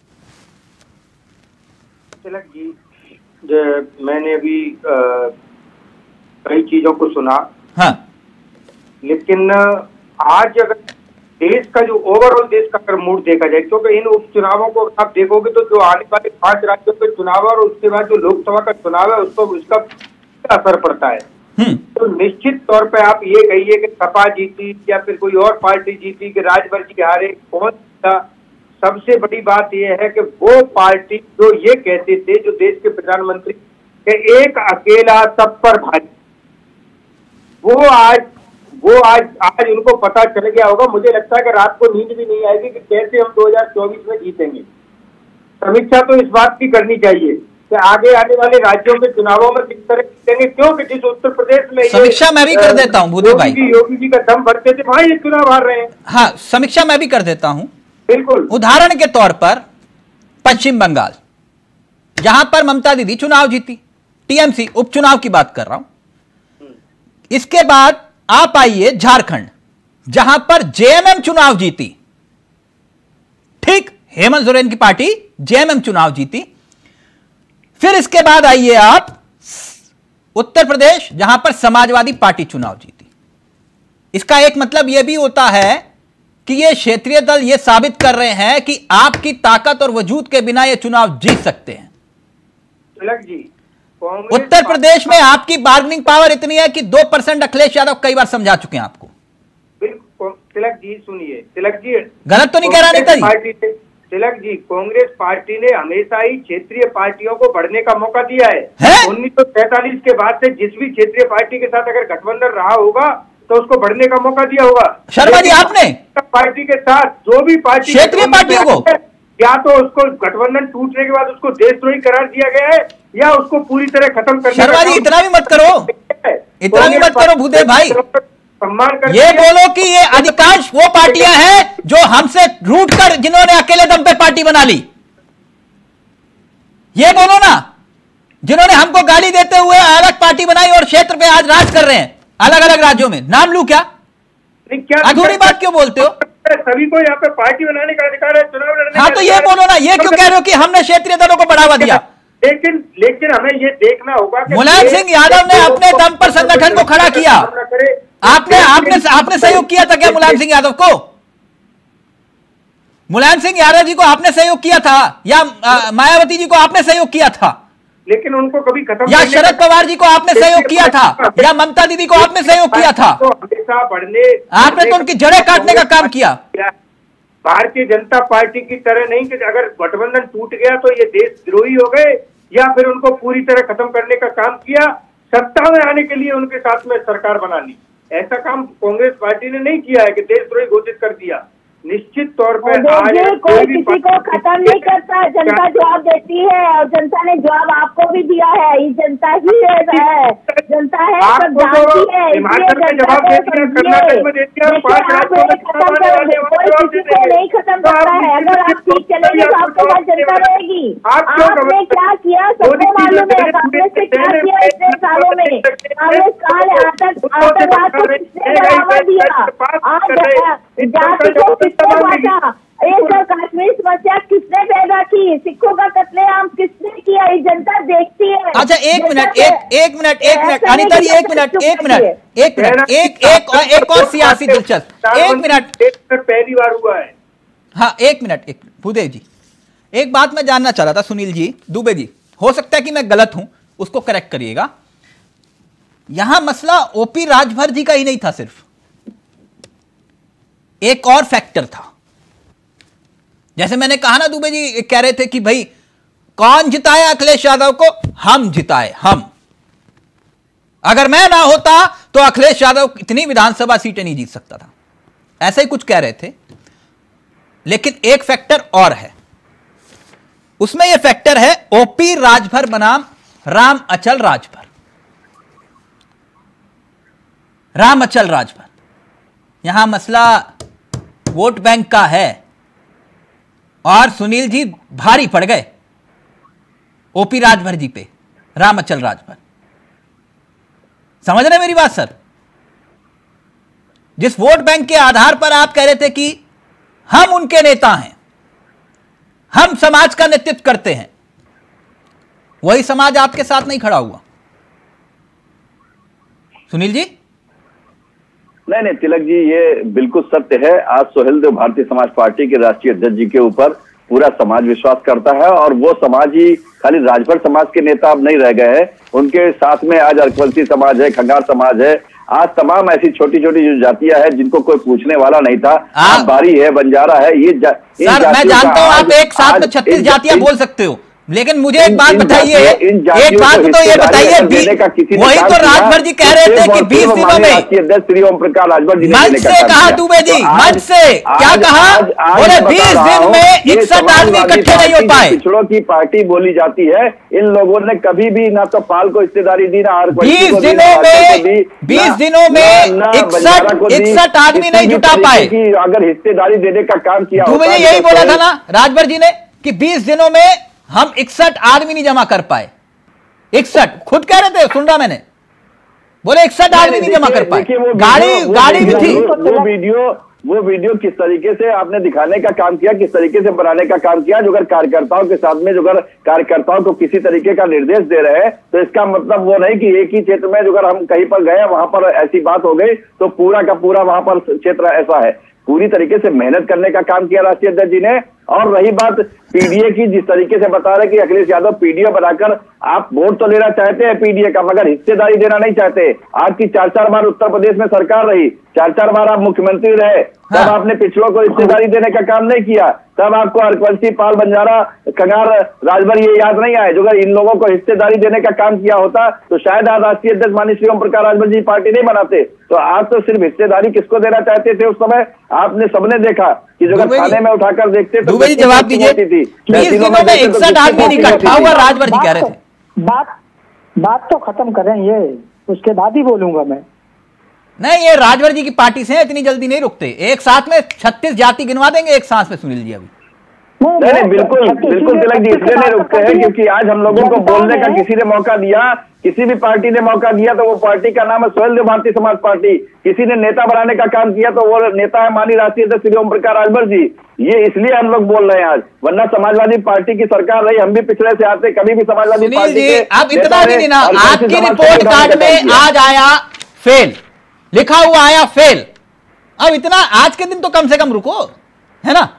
[SPEAKER 6] तिलक जी, जो मैंने अभी अ, कई चीजों को सुना,
[SPEAKER 2] हाँ
[SPEAKER 6] लेकिन आज अगर देश का जो ओवरऑल देश का अगर मूड देखा जाए, क्योंकि इन उपचुनावों को आप देखोगे तो जो आने वाले पांच राज्यों के चुनाव और उसके बाद जो लोकसभा का चुनाव है उसको उसका असर पड़ता है।
[SPEAKER 2] हम्म
[SPEAKER 6] तो निश्चित तौर पे आप ये कहिए कि सपा जीती या फिर कोई और पार्टी जीती कि राजभर जी हारे, कौन जीता, सबसे बड़ी बात यह है कि वो पार्टी जो ये कहते थे, जो देश के प्रधानमंत्री के एक अकेला सब पर भारी, वो आज वो आज आज उनको पता चल गया होगा। मुझे लगता है कि रात को नींद भी नहीं आएगी कि कैसे हम दो हज़ार चौबीस में जीतेंगे। समीक्षा तो इस बात की करनी चाहिए कि आगे आने वाले राज्यों के चुनावों में किस तरह जीतेंगे, क्योंकि जिस उत्तर प्रदेश में ये,
[SPEAKER 2] समीक्षा मैं भी कर देता हूं भूदेव भाई।
[SPEAKER 6] योगी जी योगी जी का दम भरते थे, वहां ये चुनाव हार रहे हैं।
[SPEAKER 2] हाँ, समीक्षा मैं भी कर देता हूं।
[SPEAKER 6] बिल्कुल।
[SPEAKER 2] उदाहरण के तौर पर पश्चिम बंगाल, जहां पर ममता दीदी चुनाव जीती, टीएमसी उपचुनाव की बात कर रहा हूं। इसके बाद आप आइए झारखंड, जहां पर जेएमएम चुनाव जीती, ठीक, हेमंत सोरेन की पार्टी जेएमएम चुनाव जीती। फिर इसके बाद आइए आप उत्तर प्रदेश, जहां पर समाजवादी पार्टी चुनाव जीती। इसका एक मतलब यह भी होता है कि ये क्षेत्रीय दल ये साबित कर रहे हैं कि आपकी ताकत और वजूद के बिना ये चुनाव जीत सकते हैं।
[SPEAKER 6] तिलक जी,
[SPEAKER 2] उत्तर प्रदेश में आपकी बार्गेनिंग पावर इतनी है कि दो परसेंट अखिलेश यादव कई बार समझा चुके हैं आपको।
[SPEAKER 6] बिल्कुल। तिलक जी सुनिए, तिलक जी
[SPEAKER 2] गलत तो नहीं कह रहा नेता जी?
[SPEAKER 6] पार्टी से तिलक जी, कांग्रेस पार्टी ने हमेशा ही क्षेत्रीय पार्टियों को बढ़ने का मौका दिया है,
[SPEAKER 2] है?
[SPEAKER 6] उन्नीस सौ सैतालीस के बाद से जिस भी क्षेत्रीय पार्टी के साथ अगर गठबंधन रहा होगा तो उसको बढ़ने का मौका दिया होगा।
[SPEAKER 2] शर्मा जी, आपने
[SPEAKER 6] पार्टी के साथ जो भी पार्टी
[SPEAKER 2] क्षेत्रीय पार्टियों को,
[SPEAKER 6] या तो उसको गठबंधन टूटने के बाद उसको देशद्रोही करार दिया गया है या उसको पूरी तरह खत्म करने
[SPEAKER 2] शर्मा जी इतना भी मत करो, इतना भी मत करो भूदेव भाई।
[SPEAKER 6] सम्मान कर
[SPEAKER 2] ये बोलो कि ये अधिकांश वो पार्टियां हैं जो हमसे रूट कर, जिन्होंने अकेले दम पे पार्टी बना ली। ये बोलो ना, जिन्होंने हमको गाली देते हुए अलग पार्टी बनाई और क्षेत्र पे आज राज कर रहे हैं अलग अलग राज्यों में। नाम लू क्या?
[SPEAKER 6] क्या
[SPEAKER 2] अधूरी बात क्यों बोलते हो?
[SPEAKER 6] सभी को यहाँ पे पार्टी बनाने का अधिकार है, चुनाव लड़ने
[SPEAKER 2] हाँ
[SPEAKER 6] का
[SPEAKER 2] तो ये
[SPEAKER 6] अधिकार है।
[SPEAKER 2] बोलो ना, ये क्यों कह रहे हो कि हमने क्षेत्रीय दलों को बढ़ावा दिया?
[SPEAKER 6] लेकिन लेकिन हमें ये देखना होगा कि
[SPEAKER 2] मुलायम सिंह यादव ने अपने दम पर संगठन को खड़ा किया। आपने आपने आपने सहयोग किया था क्या मुलायम सिंह यादव को? मुलायम सिंह यादव जी को आपने सहयोग किया था या आ, मायावती जी को आपने सहयोग किया था?
[SPEAKER 6] लेकिन उनको कभी खत्म
[SPEAKER 2] या
[SPEAKER 6] करने
[SPEAKER 2] शरद
[SPEAKER 6] का-
[SPEAKER 2] पवार जी को आपने सहयोग किया था या ममता दीदी को आपने सहयोग किया था?
[SPEAKER 6] तो हमेशा बढ़ने
[SPEAKER 2] आपने तो उनकी जड़ें काटने का काम किया।
[SPEAKER 6] भारतीय जनता पार्टी की तरह नहीं कि अगर गठबंधन टूट गया तो ये देशद्रोही हो गए या फिर उनको पूरी तरह खत्म करने का काम किया, सत्ता में आने के लिए उनके साथ में सरकार बना ली। ऐसा काम कांग्रेस पार्टी ने नहीं किया है कि देशद्रोही घोषित कर दिया। निश्चित तौर पर आज
[SPEAKER 3] देखिए, कोई
[SPEAKER 6] कोई भी
[SPEAKER 3] किसी को खत्म नहीं करता, जनता जवाब देती है और जनता ने जवाब आपको भी दिया है। ये जनता ही है, जनता है, सब
[SPEAKER 6] आपको तो
[SPEAKER 3] जानती है।
[SPEAKER 6] हिमाचल में जवाब दे दिया, कर्नाटक में दे दिया, पांच राज्यों में
[SPEAKER 3] खत्म करोगे, कोई किसी को नहीं खत्म करता है। अगर आप ठीक चलेंगे तो आपके पास जनता रहेगी। आपने क्या किया सबको मालूम है, कांग्रेस ने क्या किया इतने सालों में। कांग्रेस कहा है आतंकवाद को किसने बढ़ावा दिया, आज जाति को किसने बांटा, एक कश्मीर समस्या किसने पैदा की, सिखों का कत्लेआम किसने किया, ये जनता देखती है।
[SPEAKER 2] अच्छा एक मिनट, एक एक मिनट एक मिनट अनिता जी, एक मिनट एक मिनट एक मिनट एक एक और एक और सियासी दिलचस्प, एक मिनट
[SPEAKER 6] पहली बार हुआ है।
[SPEAKER 2] हाँ एक मिनट एक भूदेव जी, एक बात मैं जानना चाह रहा था। सुनील जी, दुबे जी, हो सकता है कि मैं गलत हूं, उसको करेक्ट करिएगा। यहां मसला ओपी राजभर जी का ही नहीं था, सिर्फ एक और फैक्टर था। जैसे मैंने कहा ना, दुबे जी कह रहे थे कि भाई कौन जिताया अखिलेश यादव को? हम जिताए, हम। अगर मैं ना होता तो अखिलेश यादव इतनी विधानसभा सीटें नहीं जीत सकता था, ऐसा ही कुछ कह रहे थे। लेकिन एक फैक्टर और है, उसमें यह फैक्टर है ओपी राजभर बनाम राम अचल राजभर। राम अचल राजभर, यहां मसला वोट बैंक का है और सुनील जी भारी पड़ गए ओपी राजभर जी पे, राम अचल राजभर। समझ रहे मेरी बात सर? जिस वोट बैंक के आधार पर आप कह रहे थे कि हम उनके नेता हैं, हम समाज का नेतृत्व करते हैं, वही समाज आपके साथ नहीं खड़ा हुआ। सुनील जी?
[SPEAKER 5] नहीं नहीं तिलक जी, ये बिल्कुल सत्य है। आज सोहेल देव भारतीय समाज पार्टी के राष्ट्रीय अध्यक्ष जी के ऊपर पूरा समाज विश्वास करता है और वो समाज ही खाली राजभर समाज के नेता अब नहीं रह गए हैं, उनके साथ में आज अर्कवंशी समाज है, खंगार समाज है, आज तमाम ऐसी छोटी छोटी जो जातियां हैं जिनको कोई पूछने वाला नहीं था, आज बारी है, बंजारा है, ये जा,
[SPEAKER 2] सर मैं जानता हूं आप एक साथ में छत्तीस जातियां बोल सकते हो, लेकिन मुझे एक बात बताइए, एक बात तो ये बताइए, वही तो राजभर जी कह रहे थे कि बीस दिनों में
[SPEAKER 5] श्री ओम प्रकाश राजभर जी
[SPEAKER 2] मंच से कहा, दुबे जी मंच से क्या कहा, बोले बीस दिन में इकसठ आदमी इकट्ठे नहीं हो पाए।
[SPEAKER 5] पिछड़ों की पार्टी बोली जाती है, इन लोगों ने कभी भी ना तो पाल को हिस्सेदारी दी, ना आर
[SPEAKER 2] बीस दिनों में बीस दिनों में इकसठ इकसठ आदमी नहीं जुटा पाए।
[SPEAKER 5] अगर हिस्सेदारी देने का काम किया,
[SPEAKER 2] दुबे जी यही बोला था ना राजभर जी ने कि बीस दिनों में हम इकसठ आदमी नहीं जमा कर पाए। इकसठ खुद कह रहे थे, सुन रहा मैंने, बोले इकसठ आदमी नहीं जमा कर पाए। गाड़ी गाड़ी भी थी।
[SPEAKER 5] वो वीडियो वो वीडियो किस तरीके से आपने दिखाने का काम किया, किस तरीके से बनाने का काम किया, जो अगर कार्यकर्ताओं के साथ में जो अगर कार्यकर्ताओं को किसी तरीके का निर्देश दे रहे हैं तो इसका मतलब वो नहीं कि एक ही क्षेत्र में जो अगर हम कहीं पर गए वहां पर ऐसी बात हो गई तो पूरा का पूरा वहां पर क्षेत्र ऐसा है। पूरी तरीके से मेहनत करने का काम किया राष्ट्रीय अध्यक्ष जी ने। और रही बात पीडीए की, जिस तरीके से बता रहे कि अखिलेश यादव पीडीए बनाकर आप वोट तो लेना चाहते हैं पीडीए का, मगर हिस्सेदारी देना नहीं चाहते। आपकी चार चार बार उत्तर प्रदेश में सरकार रही, चार चार बार आप मुख्यमंत्री रहे, तब हाँ। आपने पिछड़ों को हिस्सेदारी देने का काम नहीं किया, तब आपको अर्कवंशी, पाल, बंजारा, खंगार, राजभर ये याद नहीं आए। जो अगर इन लोगों को हिस्सेदारी देने का काम किया होता तो शायद आज राष्ट्रीय अध्यक्ष माननीय श्री ओम प्रकाश राजभर जी पार्टी नहीं बनाते। तो आज तो सिर्फ हिस्सेदारी किसको देना चाहते थे उस समय, आपने सबने देखा कि जो अगर थाने में उठाकर देखते तो
[SPEAKER 2] जवाब दीजिए। बीस दिनों में इकसठ आदमी इकट्ठा हुआ, राजभर जी कह रहे थे।
[SPEAKER 4] बात बात तो खत्म करें, ये उसके बाद ही बोलूंगा मैं।
[SPEAKER 2] नहीं, ये राजभर जी की पार्टी से इतनी जल्दी नहीं रुकते, एक साथ में छत्तीस जाति गिनवा देंगे एक सांस में सुनील जी अभी।
[SPEAKER 5] नहीं नहीं बिल्कुल बिल्कुल तिलक जी, इसलिए नहीं रुकते हैं क्योंकि आज हम लोगों को बोलने का किसी ने मौका दिया, किसी भी पार्टी ने मौका दिया तो वो पार्टी का नाम है सोहेल देव भारतीय समाज पार्टी। किसी ने नेता बनाने का काम किया तो वो नेता है माननीय राष्ट्रीय अध्यक्ष श्री ओम प्रकाश राजभर जी। ये इसलिए हम लोग बोल रहे हैं आज, वरना समाजवादी पार्टी की सरकार रही, हम भी पिछड़े से आते, कभी भी समाजवादी पार्टी के
[SPEAKER 2] अब इतना भी नहीं ना, आपकी रिपोर्ट कार्ड में आज आया फेल, लिखा हुआ आया फेल। अब इतना आज के दिन तो कम से कम रुको, है ना।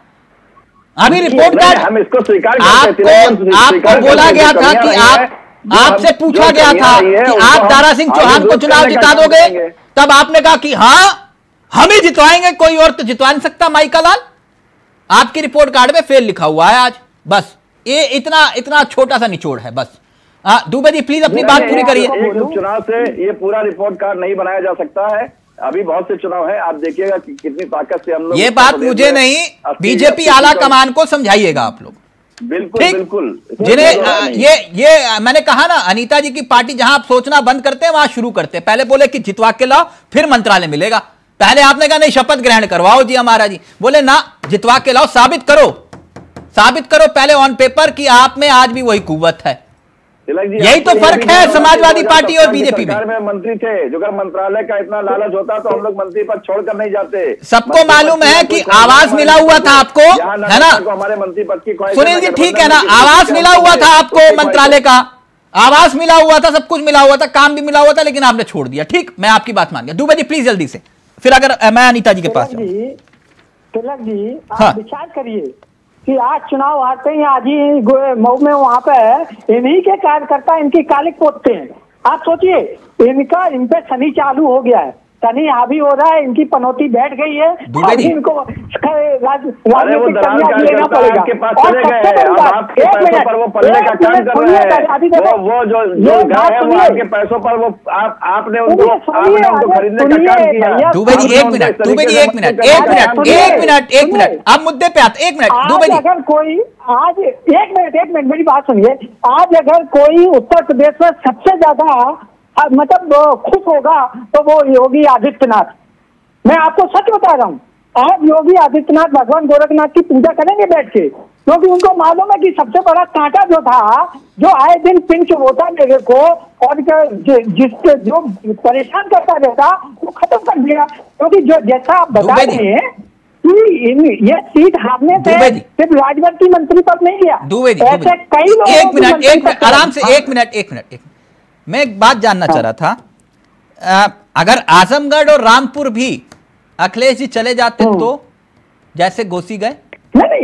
[SPEAKER 2] अभी रिपोर्ट कार्ड
[SPEAKER 5] हम इसको स्वीकार
[SPEAKER 2] आपको आपको बोला गया था कि आप आपसे पूछा गया था कि आप दारा सिंह चौहान को चुनाव जिता दोगे, तब आपने कहा कि हाँ हम ही जितवाएंगे, कोई और तो जितवा नहीं सकता माई का लाल। आपकी रिपोर्ट कार्ड में फेल लिखा हुआ है आज, बस ये इतना इतना छोटा सा निचोड़ है बस। दुबे जी प्लीज अपनी बात पूरी करिए।
[SPEAKER 5] एक उपचुनाव से ये पूरा रिपोर्ट कार्ड नहीं बनाया जा सकता है, अभी बहुत से चुनाव है, आप देखिएगा कि कितनी ताकत से हम लोग।
[SPEAKER 2] ये बात मुझे नहीं, बीजेपी आला कमान को समझाइएगा आप लोग।
[SPEAKER 5] बिल्कुल बिल्कुल,
[SPEAKER 2] जिन्हें ये ये मैंने कहा ना, अनीता जी की पार्टी जहां आप सोचना बंद करते हैं वहां शुरू करते हैं। पहले बोले कि जितवा के लाओ फिर मंत्रालय मिलेगा, पहले आपने कहा नहीं शपथ ग्रहण करवाओ जी हमारा जी, बोले ना जितवा के लाओ, साबित करो साबित करो पहले ऑन पेपर कि आप में आज भी वही कुव्वत है। यही तो फर्क है समाजवादी पार्टी और बीजेपी में।
[SPEAKER 5] में मंत्री थे, जो अगर मंत्रालय का इतना लालच होता तो हम लोग मंत्री पद छोड़कर नहीं जाते।
[SPEAKER 2] सबको मालूम है कि आवास मिला हुआ था आपको, है ना
[SPEAKER 5] हमारे मंत्री पद की।
[SPEAKER 2] सुनील जी ठीक है ना, आवास मिला हुआ था आपको, मंत्रालय का आवास मिला हुआ था, सब कुछ मिला हुआ था, काम भी मिला हुआ था, लेकिन आपने छोड़ दिया। ठीक, मैं आपकी बात मान गया। दुबे जी प्लीज जल्दी से, फिर अगर मैं अनीता जी के पास जाऊं।
[SPEAKER 4] तिलक जी आप विचार करिए कि आज चुनाव आते हैं, आज ही मऊ में वहाँ पे इन्हीं के कार्यकर्ता इनकी कालिक पोतते हैं। आप सोचिए, इनका इन पे शनि चालू हो गया है, शनि हावी हो रहा है, इनकी पनौती बैठ गई है, अभी इनको राजनीतिक कन्या लेना पड़ेगा। और सबसे बड़ी बात, एक मिनट,
[SPEAKER 5] पर वो पल्ले का काम कर रहे हैं, वो वो जो जो गाय है वो आपके पैसों पर, वो आप आपने उनको आपने उनको खरीदने का काम किया।
[SPEAKER 2] दुबे जी एक मिनट, दुबे जी एक मिनट, एक मिनट, एक मिनट, एक मिनट, आप मुद्दे पे आते, एक मिनट दुबे जी।
[SPEAKER 4] अगर कोई आज एक मिनट एक मिनट मेरी बात सुनिए, आज अगर कोई उत्तर प्रदेश में सबसे ज्यादा मतलब खुश होगा तो वो योगी आदित्यनाथ। मैं आपको सच बता रहा हूँ, आज योगी आदित्यनाथ भगवान गोरखनाथ की पूजा करेंगे बैठ के, क्योंकि उनको मालूम है कि सबसे बड़ा कांटा जो था, जो आए दिन पिंच होता मेरे को और जिसके जो परेशान करता रहता, वो खत्म कर दिया। क्योंकि जो जैसा आप बता रहे हैं कि इन ये सीट हारने से सिर्फ राजवर्ती मंत्री पद नहीं गया, ऐसे कई लोग।
[SPEAKER 2] एक मिनट एक मिनट आराम से, एक मिनट एक मिनट एक मैं एक बात जानना चाह रहा था, आ, अगर आजमगढ़ और रामपुर भी अखिलेश जी चले जाते तो जैसे घोसी गए?
[SPEAKER 4] नहीं नहीं,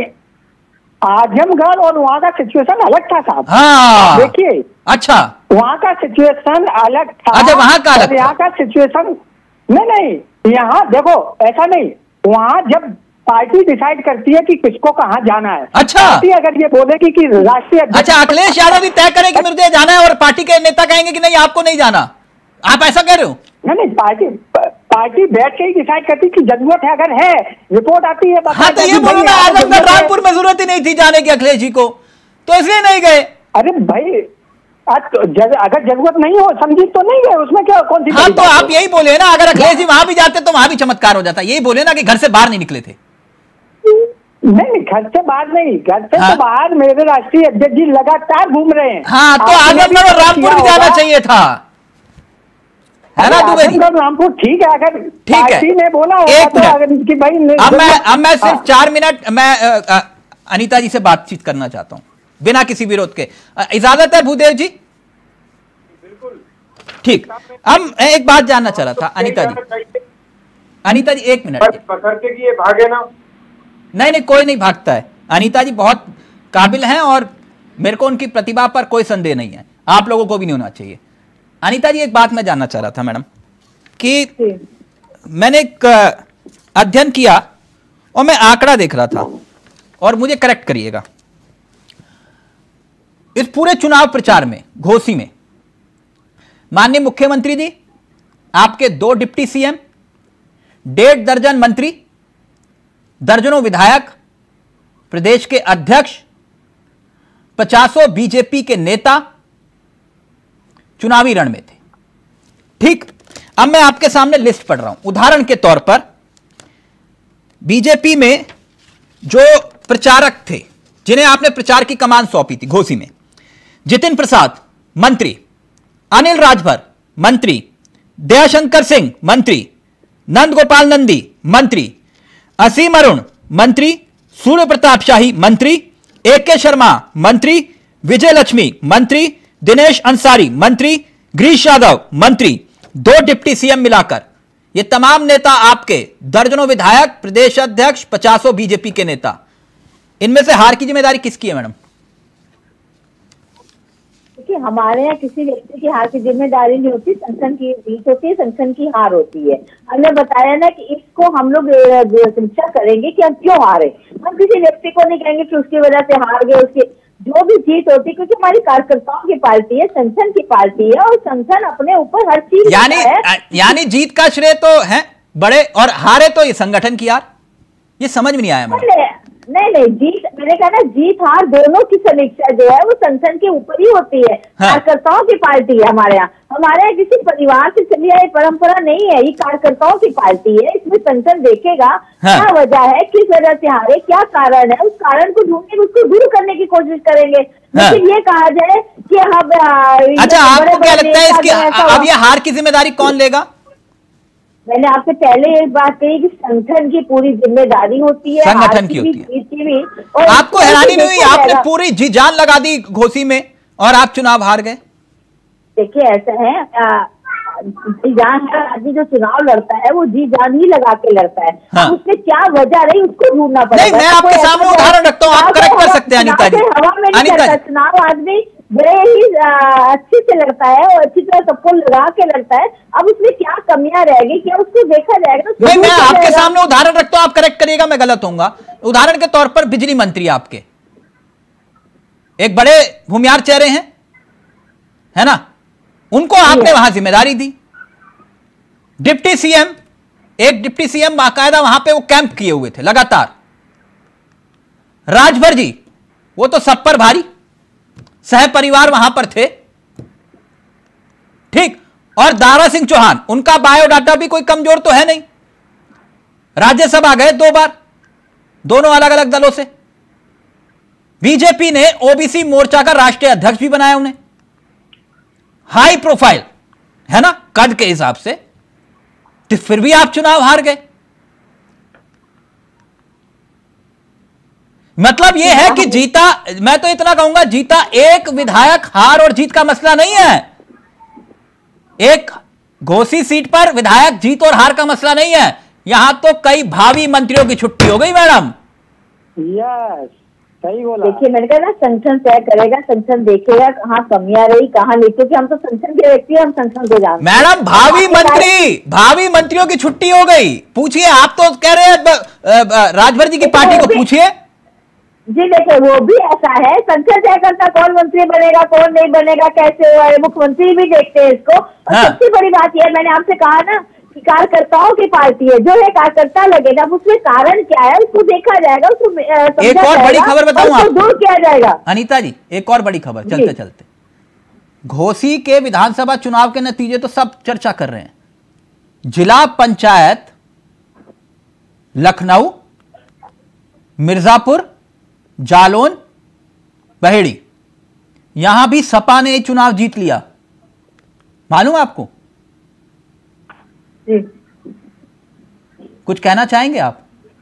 [SPEAKER 4] आजमगढ़ और वहाँ का सिचुएशन अलग था साहब।
[SPEAKER 2] हाँ
[SPEAKER 4] देखिए,
[SPEAKER 2] अच्छा
[SPEAKER 4] वहाँ का सिचुएशन अलग था।
[SPEAKER 2] अच्छा, वहाँ का अलग,
[SPEAKER 4] यहाँ का सिचुएशन नहीं नहीं, यहाँ देखो ऐसा नहीं, वहाँ जब पार्टी डिसाइड करती है कि किसको कहाँ जाना है।
[SPEAKER 2] अच्छा,
[SPEAKER 4] पार्टी अगर ये बोलेगी कि राष्ट्रीय,
[SPEAKER 2] अच्छा अखिलेश यादव भी तय करें कि मुझे जाना है और पार्टी के नेता कहेंगे कि नहीं आपको नहीं जाना, आप ऐसा कह रहे हो?
[SPEAKER 4] नहीं नहीं, पार्टी पार्टी बैठ के ही डिसाइड करती कि जरूरत है, अगर है रिपोर्ट आती है।
[SPEAKER 2] हाँ तो ये बोलो ना, आजमगढ़ रामपुर में जरूरत ही नहीं थी जाने की अखिलेश जी को, तो इसलिए नहीं गए।
[SPEAKER 4] अरे भाई जग, अगर जरूरत नहीं हो समझी तो नहीं गए, उसमें क्या कौन सी?
[SPEAKER 2] हाँ तो आप यही बोले ना, अगर अखिलेश जी वहां भी जाते तो वहां भी चमत्कार हो जाता, यही बोले ना कि घर से बाहर नहीं निकले थे।
[SPEAKER 4] नहीं, घर से बाहर नहीं, घर से हाँ। तो बाहर मेरे राष्ट्रीय अध्यक्ष जी लगातार घूम रहे हैं।
[SPEAKER 2] हाँ तो आजमगढ़ और रामपुर भी जाना चाहिए था, है ना दुबे जी?
[SPEAKER 4] रामपुर ठीक है, अगर
[SPEAKER 2] ठीक है,
[SPEAKER 4] ने बोला
[SPEAKER 2] एक
[SPEAKER 4] तो अगर कि भाई
[SPEAKER 2] अब मैं अब मैं सिर्फ चार मिनट मैं आ, आ, अनीता जी से बातचीत करना चाहता हूं बिना किसी विरोध के, इजाजत है भूदेव जी?
[SPEAKER 6] बिल्कुल
[SPEAKER 2] ठीक। अब मैं एक बात जानना चाह रहा था अनीता जी, अनीता जी एक मिनट,
[SPEAKER 6] बशर्ते कि ये भागे ना।
[SPEAKER 2] नहीं नहीं कोई नहीं भागता है, अनीता जी बहुत काबिल हैं और मेरे को उनकी प्रतिभा पर कोई संदेह नहीं है, आप लोगों को भी नहीं होना चाहिए। अनीता जी एक बात मैं जानना चाह रहा था मैडम कि मैंने एक अध्ययन किया और मैं आंकड़ा देख रहा था और मुझे करेक्ट करिएगा, इस पूरे चुनाव प्रचार में घोसी में माननीय मुख्यमंत्री जी, आपके दो डिप्टी सीएम, डेढ़ दर्जन मंत्री, दर्जनों विधायक, प्रदेश के अध्यक्ष, पचासों बीजेपी के नेता चुनावी रण में थे। ठीक, अब मैं आपके सामने लिस्ट पढ़ रहा हूं। उदाहरण के तौर पर बीजेपी में जो प्रचारक थे जिन्हें आपने प्रचार की कमान सौंपी थी घोसी में, जितिन प्रसाद मंत्री, अनिल राजभर मंत्री, दयाशंकर सिंह मंत्री, नंद गोपाल नंदी मंत्री, असीम अरुण मंत्री, सूर्य प्रताप शाही मंत्री, ए के शर्मा मंत्री, विजय लक्ष्मी मंत्री, दिनेश अंसारी मंत्री, गिरीश यादव मंत्री, दो डिप्टी सीएम मिलाकर ये तमाम नेता आपके, दर्जनों विधायक, प्रदेश अध्यक्ष, पचासों बीजेपी के नेता, इनमें से हार की जिम्मेदारी किसकी है मैडम?
[SPEAKER 3] देखिए, हमारे यहाँ किसी व्यक्ति की हार की जिम्मेदारी नहीं होती, संगठन की जीत होती है, संगठन की हार होती है। हमने बताया ना कि इसको हम लोग समीक्षा करेंगे कि हम क्यों हारे, हम किसी व्यक्ति को नहीं कहेंगे कि उसकी वजह से हार गए, उसकी जो भी जीत होती है, क्योंकि हमारी कार्यकर्ताओं की पार्टी है, संगठन की पार्टी है और संगठन अपने ऊपर हर चीज
[SPEAKER 2] यानी यानी जीत का श्रेय तो है बड़े और हारे तो ये संगठन की यार, ये समझ में नहीं आया मैडम।
[SPEAKER 3] नहीं नहीं, जीत मैंने कहा ना, जीत हार दोनों की समीक्षा जो है वो संगठन के ऊपर ही होती है। हाँ। कार्यकर्ताओं की पार्टी है हमारे यहाँ, हमारे यहाँ किसी परिवार से चली आई परंपरा नहीं है, ये कार्यकर्ताओं की पार्टी है। इसमें संगठन देखेगा हाँ। क्या वजह है, किस वजह से हारे, क्या कारण है, उस कारण को ढूंढने, उसको दूर करने की कोशिश करेंगे। हाँ। लेकिन ये कहा जाए कि हम,
[SPEAKER 2] अच्छा आपको क्या लगता है इसकी अब ये हार की जिम्मेदारी कौन लेगा?
[SPEAKER 3] मैंने आपसे पहले एक बात कही कि संगठन की पूरी जिम्मेदारी होती है,
[SPEAKER 2] संगठन की होती है।
[SPEAKER 3] की भी। और
[SPEAKER 2] आपको हैरानी नहीं हुई, आपने पूरी जी जान लगा दी घोसी में और आप चुनाव हार गए?
[SPEAKER 3] देखिए ऐसा है, जी जान आदमी जो चुनाव लड़ता है वो जी जान ही लगा के लड़ता है। हाँ। उसमें क्या वजह रही उसको ढूंढना पड़ेगा।
[SPEAKER 2] नहीं, मैं आपके सामने उदाहरण रखता हूँ, आप करेक्ट कर सकते हैं अनीता जी।
[SPEAKER 3] हवा में नहीं लड़ता चुनाव, आदमी बड़े ही अच्छे से लड़ता है और अच्छी तरह सबको लगा के लड़ता है। अब उसमें क्या कमियां रहेगी, क्या उसको देखा जाएगा?
[SPEAKER 2] नहीं, मैं आपके सामने उदाहरण रखता हूं, आप करेक्ट करिएगा, मैं गलत होऊंगा। उदाहरण के तौर पर बिजली मंत्री आपके एक बड़े भूमियार चेहरे हैं, है ना, उनको आपने वहां जिम्मेदारी दी। डिप्टी सीएम, एक डिप्टी सीएम बाकायदा वहां पे वो कैंप किए हुए थे लगातार। राजभर जी वो तो सब पर भारी, सह परिवार वहां पर थे। ठीक, और दारा सिंह चौहान, उनका बायोडाटा भी कोई कमजोर तो है नहीं, राज्यसभा गए दो बार, दोनों अलग अलग दलों से। बीजेपी ने ओबीसी मोर्चा का राष्ट्रीय अध्यक्ष भी बनाया उन्हें, हाई प्रोफाइल है ना कद के हिसाब से, तो फिर भी आप चुनाव हार गए। मतलब यह है कि जीता, मैं तो इतना कहूंगा, जीता एक विधायक, हार और जीत का मसला नहीं है। एक घोसी सीट पर विधायक जीत और हार का मसला नहीं है, यहां तो कई भावी मंत्रियों की छुट्टी हो गई मैडम।
[SPEAKER 4] यस, सही बोला।
[SPEAKER 3] देखिए मैंने कहा ना, संगठन तय करेगा, संगठन देखेगा कहाँ कमियां रही कहाँ नहीं, क्योंकि हम तो संगठन के व्यक्ति हैं, हम संगठन को जानते हैं।
[SPEAKER 2] मैडम भावी मंत्री, भावी मंत्रियों की छुट्टी हो गई, पूछिए। आप तो कह रहे हैं राजभर जी की पार्टी को पूछिए।
[SPEAKER 3] जी देखिए, वो भी ऐसा है, संगठन तय करता कौन मंत्री बनेगा कौन नहीं बनेगा, कैसे हुआ है, मुख्यमंत्री भी देखते हैं इसको। और
[SPEAKER 2] हाँ।
[SPEAKER 3] सबसे बड़ी बात यह, मैंने आपसे कहा ना कि कार्यकर्ताओं की पार्टी है, जो है कार्यकर्ता लगेगा, उसमें कारण क्या है उसको देखा जाएगा, उसको समझा
[SPEAKER 2] एक और बड़ी
[SPEAKER 3] जाएगा,
[SPEAKER 2] खबर बताऊं
[SPEAKER 3] और उसको
[SPEAKER 2] आपको?
[SPEAKER 3] दूर किया जाएगा।
[SPEAKER 2] अनीता जी, एक और बड़ी खबर चलते चलते, घोसी के विधानसभा चुनाव के नतीजे तो सब चर्चा कर रहे हैं। जिला पंचायत लखनऊ, मिर्जापुर, जालौन, बहेड़ी, यहां भी सपा ने चुनाव जीत लिया, मालूम है आपको?
[SPEAKER 3] जी।
[SPEAKER 2] कुछ कहना चाहेंगे आप?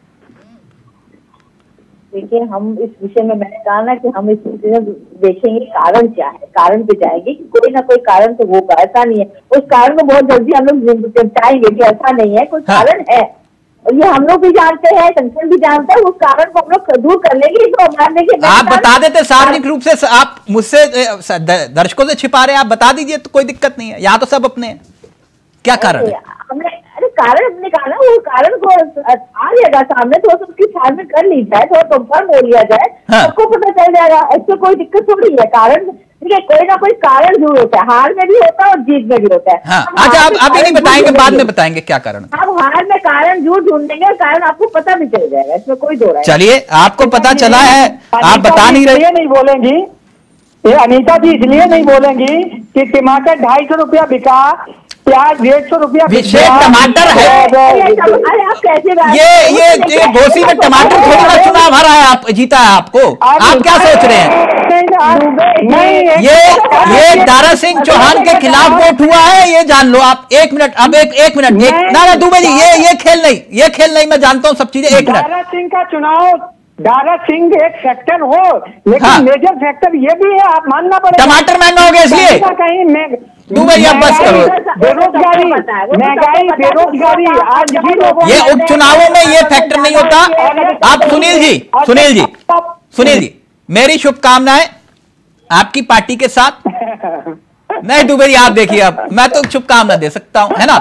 [SPEAKER 3] देखिए, हम इस विषय में, मैंने कहा ना कि हम इस विषय में देखेंगे कारण क्या है, कारण पे जाएंगे कि कोई ना कोई कारण तो होगा, ऐसा नहीं है। उस कारण को बहुत जल्दी हम लोग निपटाएंगे कि ऐसा नहीं है, कोई
[SPEAKER 2] हाँ।
[SPEAKER 3] कारण है, और ये हम लोग भी जानते हैं, संगठन भी जानता है, उस कारण को हम लोग दूर कर लेंगे। तो हमारे देखिए,
[SPEAKER 2] आप बता देते सार्वजनिक रूप से, आप मुझसे दर्शकों से छिपा रहे हैं, आप बता दीजिए तो कोई दिक्कत नहीं है, यहां तो सब अपने हैं। क्या कारण है?
[SPEAKER 3] हमने, अरे कारण हमने कहा ना, वो कारण को आ जाएगा सामने, तो उसकी छान में कर ली जाए, थोड़ा कंफर्म हो लिया जाए,
[SPEAKER 2] हाँ।
[SPEAKER 3] सबको पता चल जाएगा। ऐसे कोई दिक्कत थोड़ी है। कारण देखिए, कोई ना कोई कारण जरूर होता है, हार में भी होता है और जीत में भी होता है।
[SPEAKER 2] हाँ, अच्छा, आप अभी नहीं बताएंगे, बाद में बताएंगे क्या कारण।
[SPEAKER 3] हम हार में कारण जरूर ढूंढेंगे, कारण आपको पता भी चल जाएगा, इसमें कोई दो राय नहीं।
[SPEAKER 2] चलिए, आपको पता चला है, आप बता नहीं रहे।
[SPEAKER 4] इसलिए नहीं बोलेंगी ये अनीता जी, इसलिए नहीं बोलेंगी कि टमाटर ढाई सौ रुपया बिका, प्याज डेढ़ सौ रुपया
[SPEAKER 2] विषय टमाटर है।
[SPEAKER 3] अरे आप कैसे बात-
[SPEAKER 2] ये ये ये घोसी में टमाटर थोड़ी ना चुनाव हरा है, आप जीता है आपको। आप क्या सोच रहे हैं?
[SPEAKER 4] नहीं,
[SPEAKER 2] ये ये दारा सिंह चौहान के खिलाफ वोट हुआ है, ये जान लो आप। एक मिनट, अब एक एक मिनट, एक ना ना दुबे जी, ये ये खेल नहीं, ये खेल नहीं, मैं जानता हूँ सब चीजें। एक मिनट,
[SPEAKER 4] दारा सिंह का चुनाव, दारा सिंह एक फैक्टर हो, लेकिन
[SPEAKER 2] हाँ।
[SPEAKER 4] मेजर फैक्टर ये भी है, आप मानना पड़ेगा।
[SPEAKER 2] टमाटर महंगा हो गया इसलिए?
[SPEAKER 4] कहीं ना कहीं मैं
[SPEAKER 2] दुबे जी, आप बस करो।
[SPEAKER 4] बेरोजगारी, महंगाई, बेरोजगारी, आज भी लोगों
[SPEAKER 2] ये उपचुनावों में ये फैक्टर नहीं होता। आप सुनील जी, सुनील जी, सुनील जी, मेरी शुभकामनाएं आपकी पार्टी के साथ। नहीं दुबे जी, आप देखिए, अब मैं तो शुभकामना दे सकता हूं, है ना?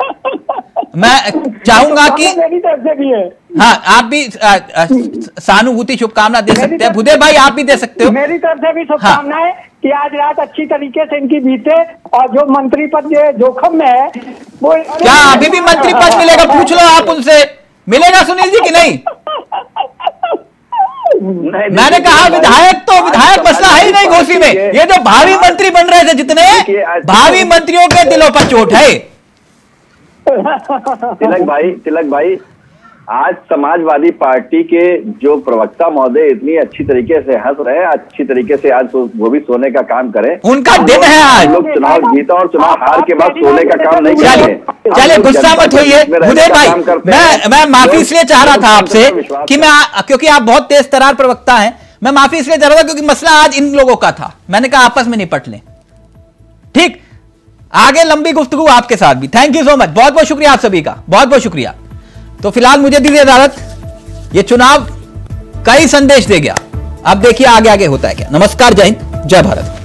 [SPEAKER 2] मैं चाहूंगा कि
[SPEAKER 4] मेरी तरफ से भी है,
[SPEAKER 2] हाँ, आप भी आ, आ, सहानुभूति शुभकामना दे सकते हैं। भुदेव भाई, आप भी दे सकते हो।
[SPEAKER 4] मेरी तरफ से भी शुभकामनाएं कि आज रात अच्छी तरीके से इनकी बीते, और जो मंत्री पद जो जोखिम में है वो।
[SPEAKER 2] क्या अभी भी मंत्री पद मिलेगा? पूछ लो आप उनसे, मिलेगा सुनील जी कि नहीं? मैंने कहा विधायक तो विधायक मसला है ही नहीं घोसी में। ये जो भावी मंत्री बन रहे थे जितने, भावी मंत्रियों के दिलों पर चोट है।
[SPEAKER 5] तिलक भाई, तिलक भाई, आज समाजवादी पार्टी के जो प्रवक्ता महोदय इतनी अच्छी तरीके से हंस रहे हैं, अच्छी तरीके से आज वो भी सोने का काम करें।
[SPEAKER 2] उनका दिन है आज।
[SPEAKER 5] लोग चुनाव जीता और चुनाव हार के बाद सोने का काम नहीं
[SPEAKER 2] चलिए
[SPEAKER 5] करेंगे।
[SPEAKER 2] चलिए, गुस्सा मत होइए भुदेव भाई। मैं मैं माफी इसलिए चाह रहा था आपसे कि मैं, क्योंकि आप बहुत तेज तरार प्रवक्ता हैं, मैं माफी इसलिए चाह रहा था क्योंकि मसला आज इन लोगों का था। मैंने कहा आपस में निपट लें। ठीक, आगे लंबी गुफ्तगू आपके साथ भी। थैंक यू सो मच, बहुत बहुत शुक्रिया आप सभी का, बहुत बहुत शुक्रिया। तो फिलहाल मुझे दीजिए इजाजत, ये चुनाव कई संदेश दे गया, अब देखिए आगे आगे होता है क्या। नमस्कार, जय हिंद, जय भारत।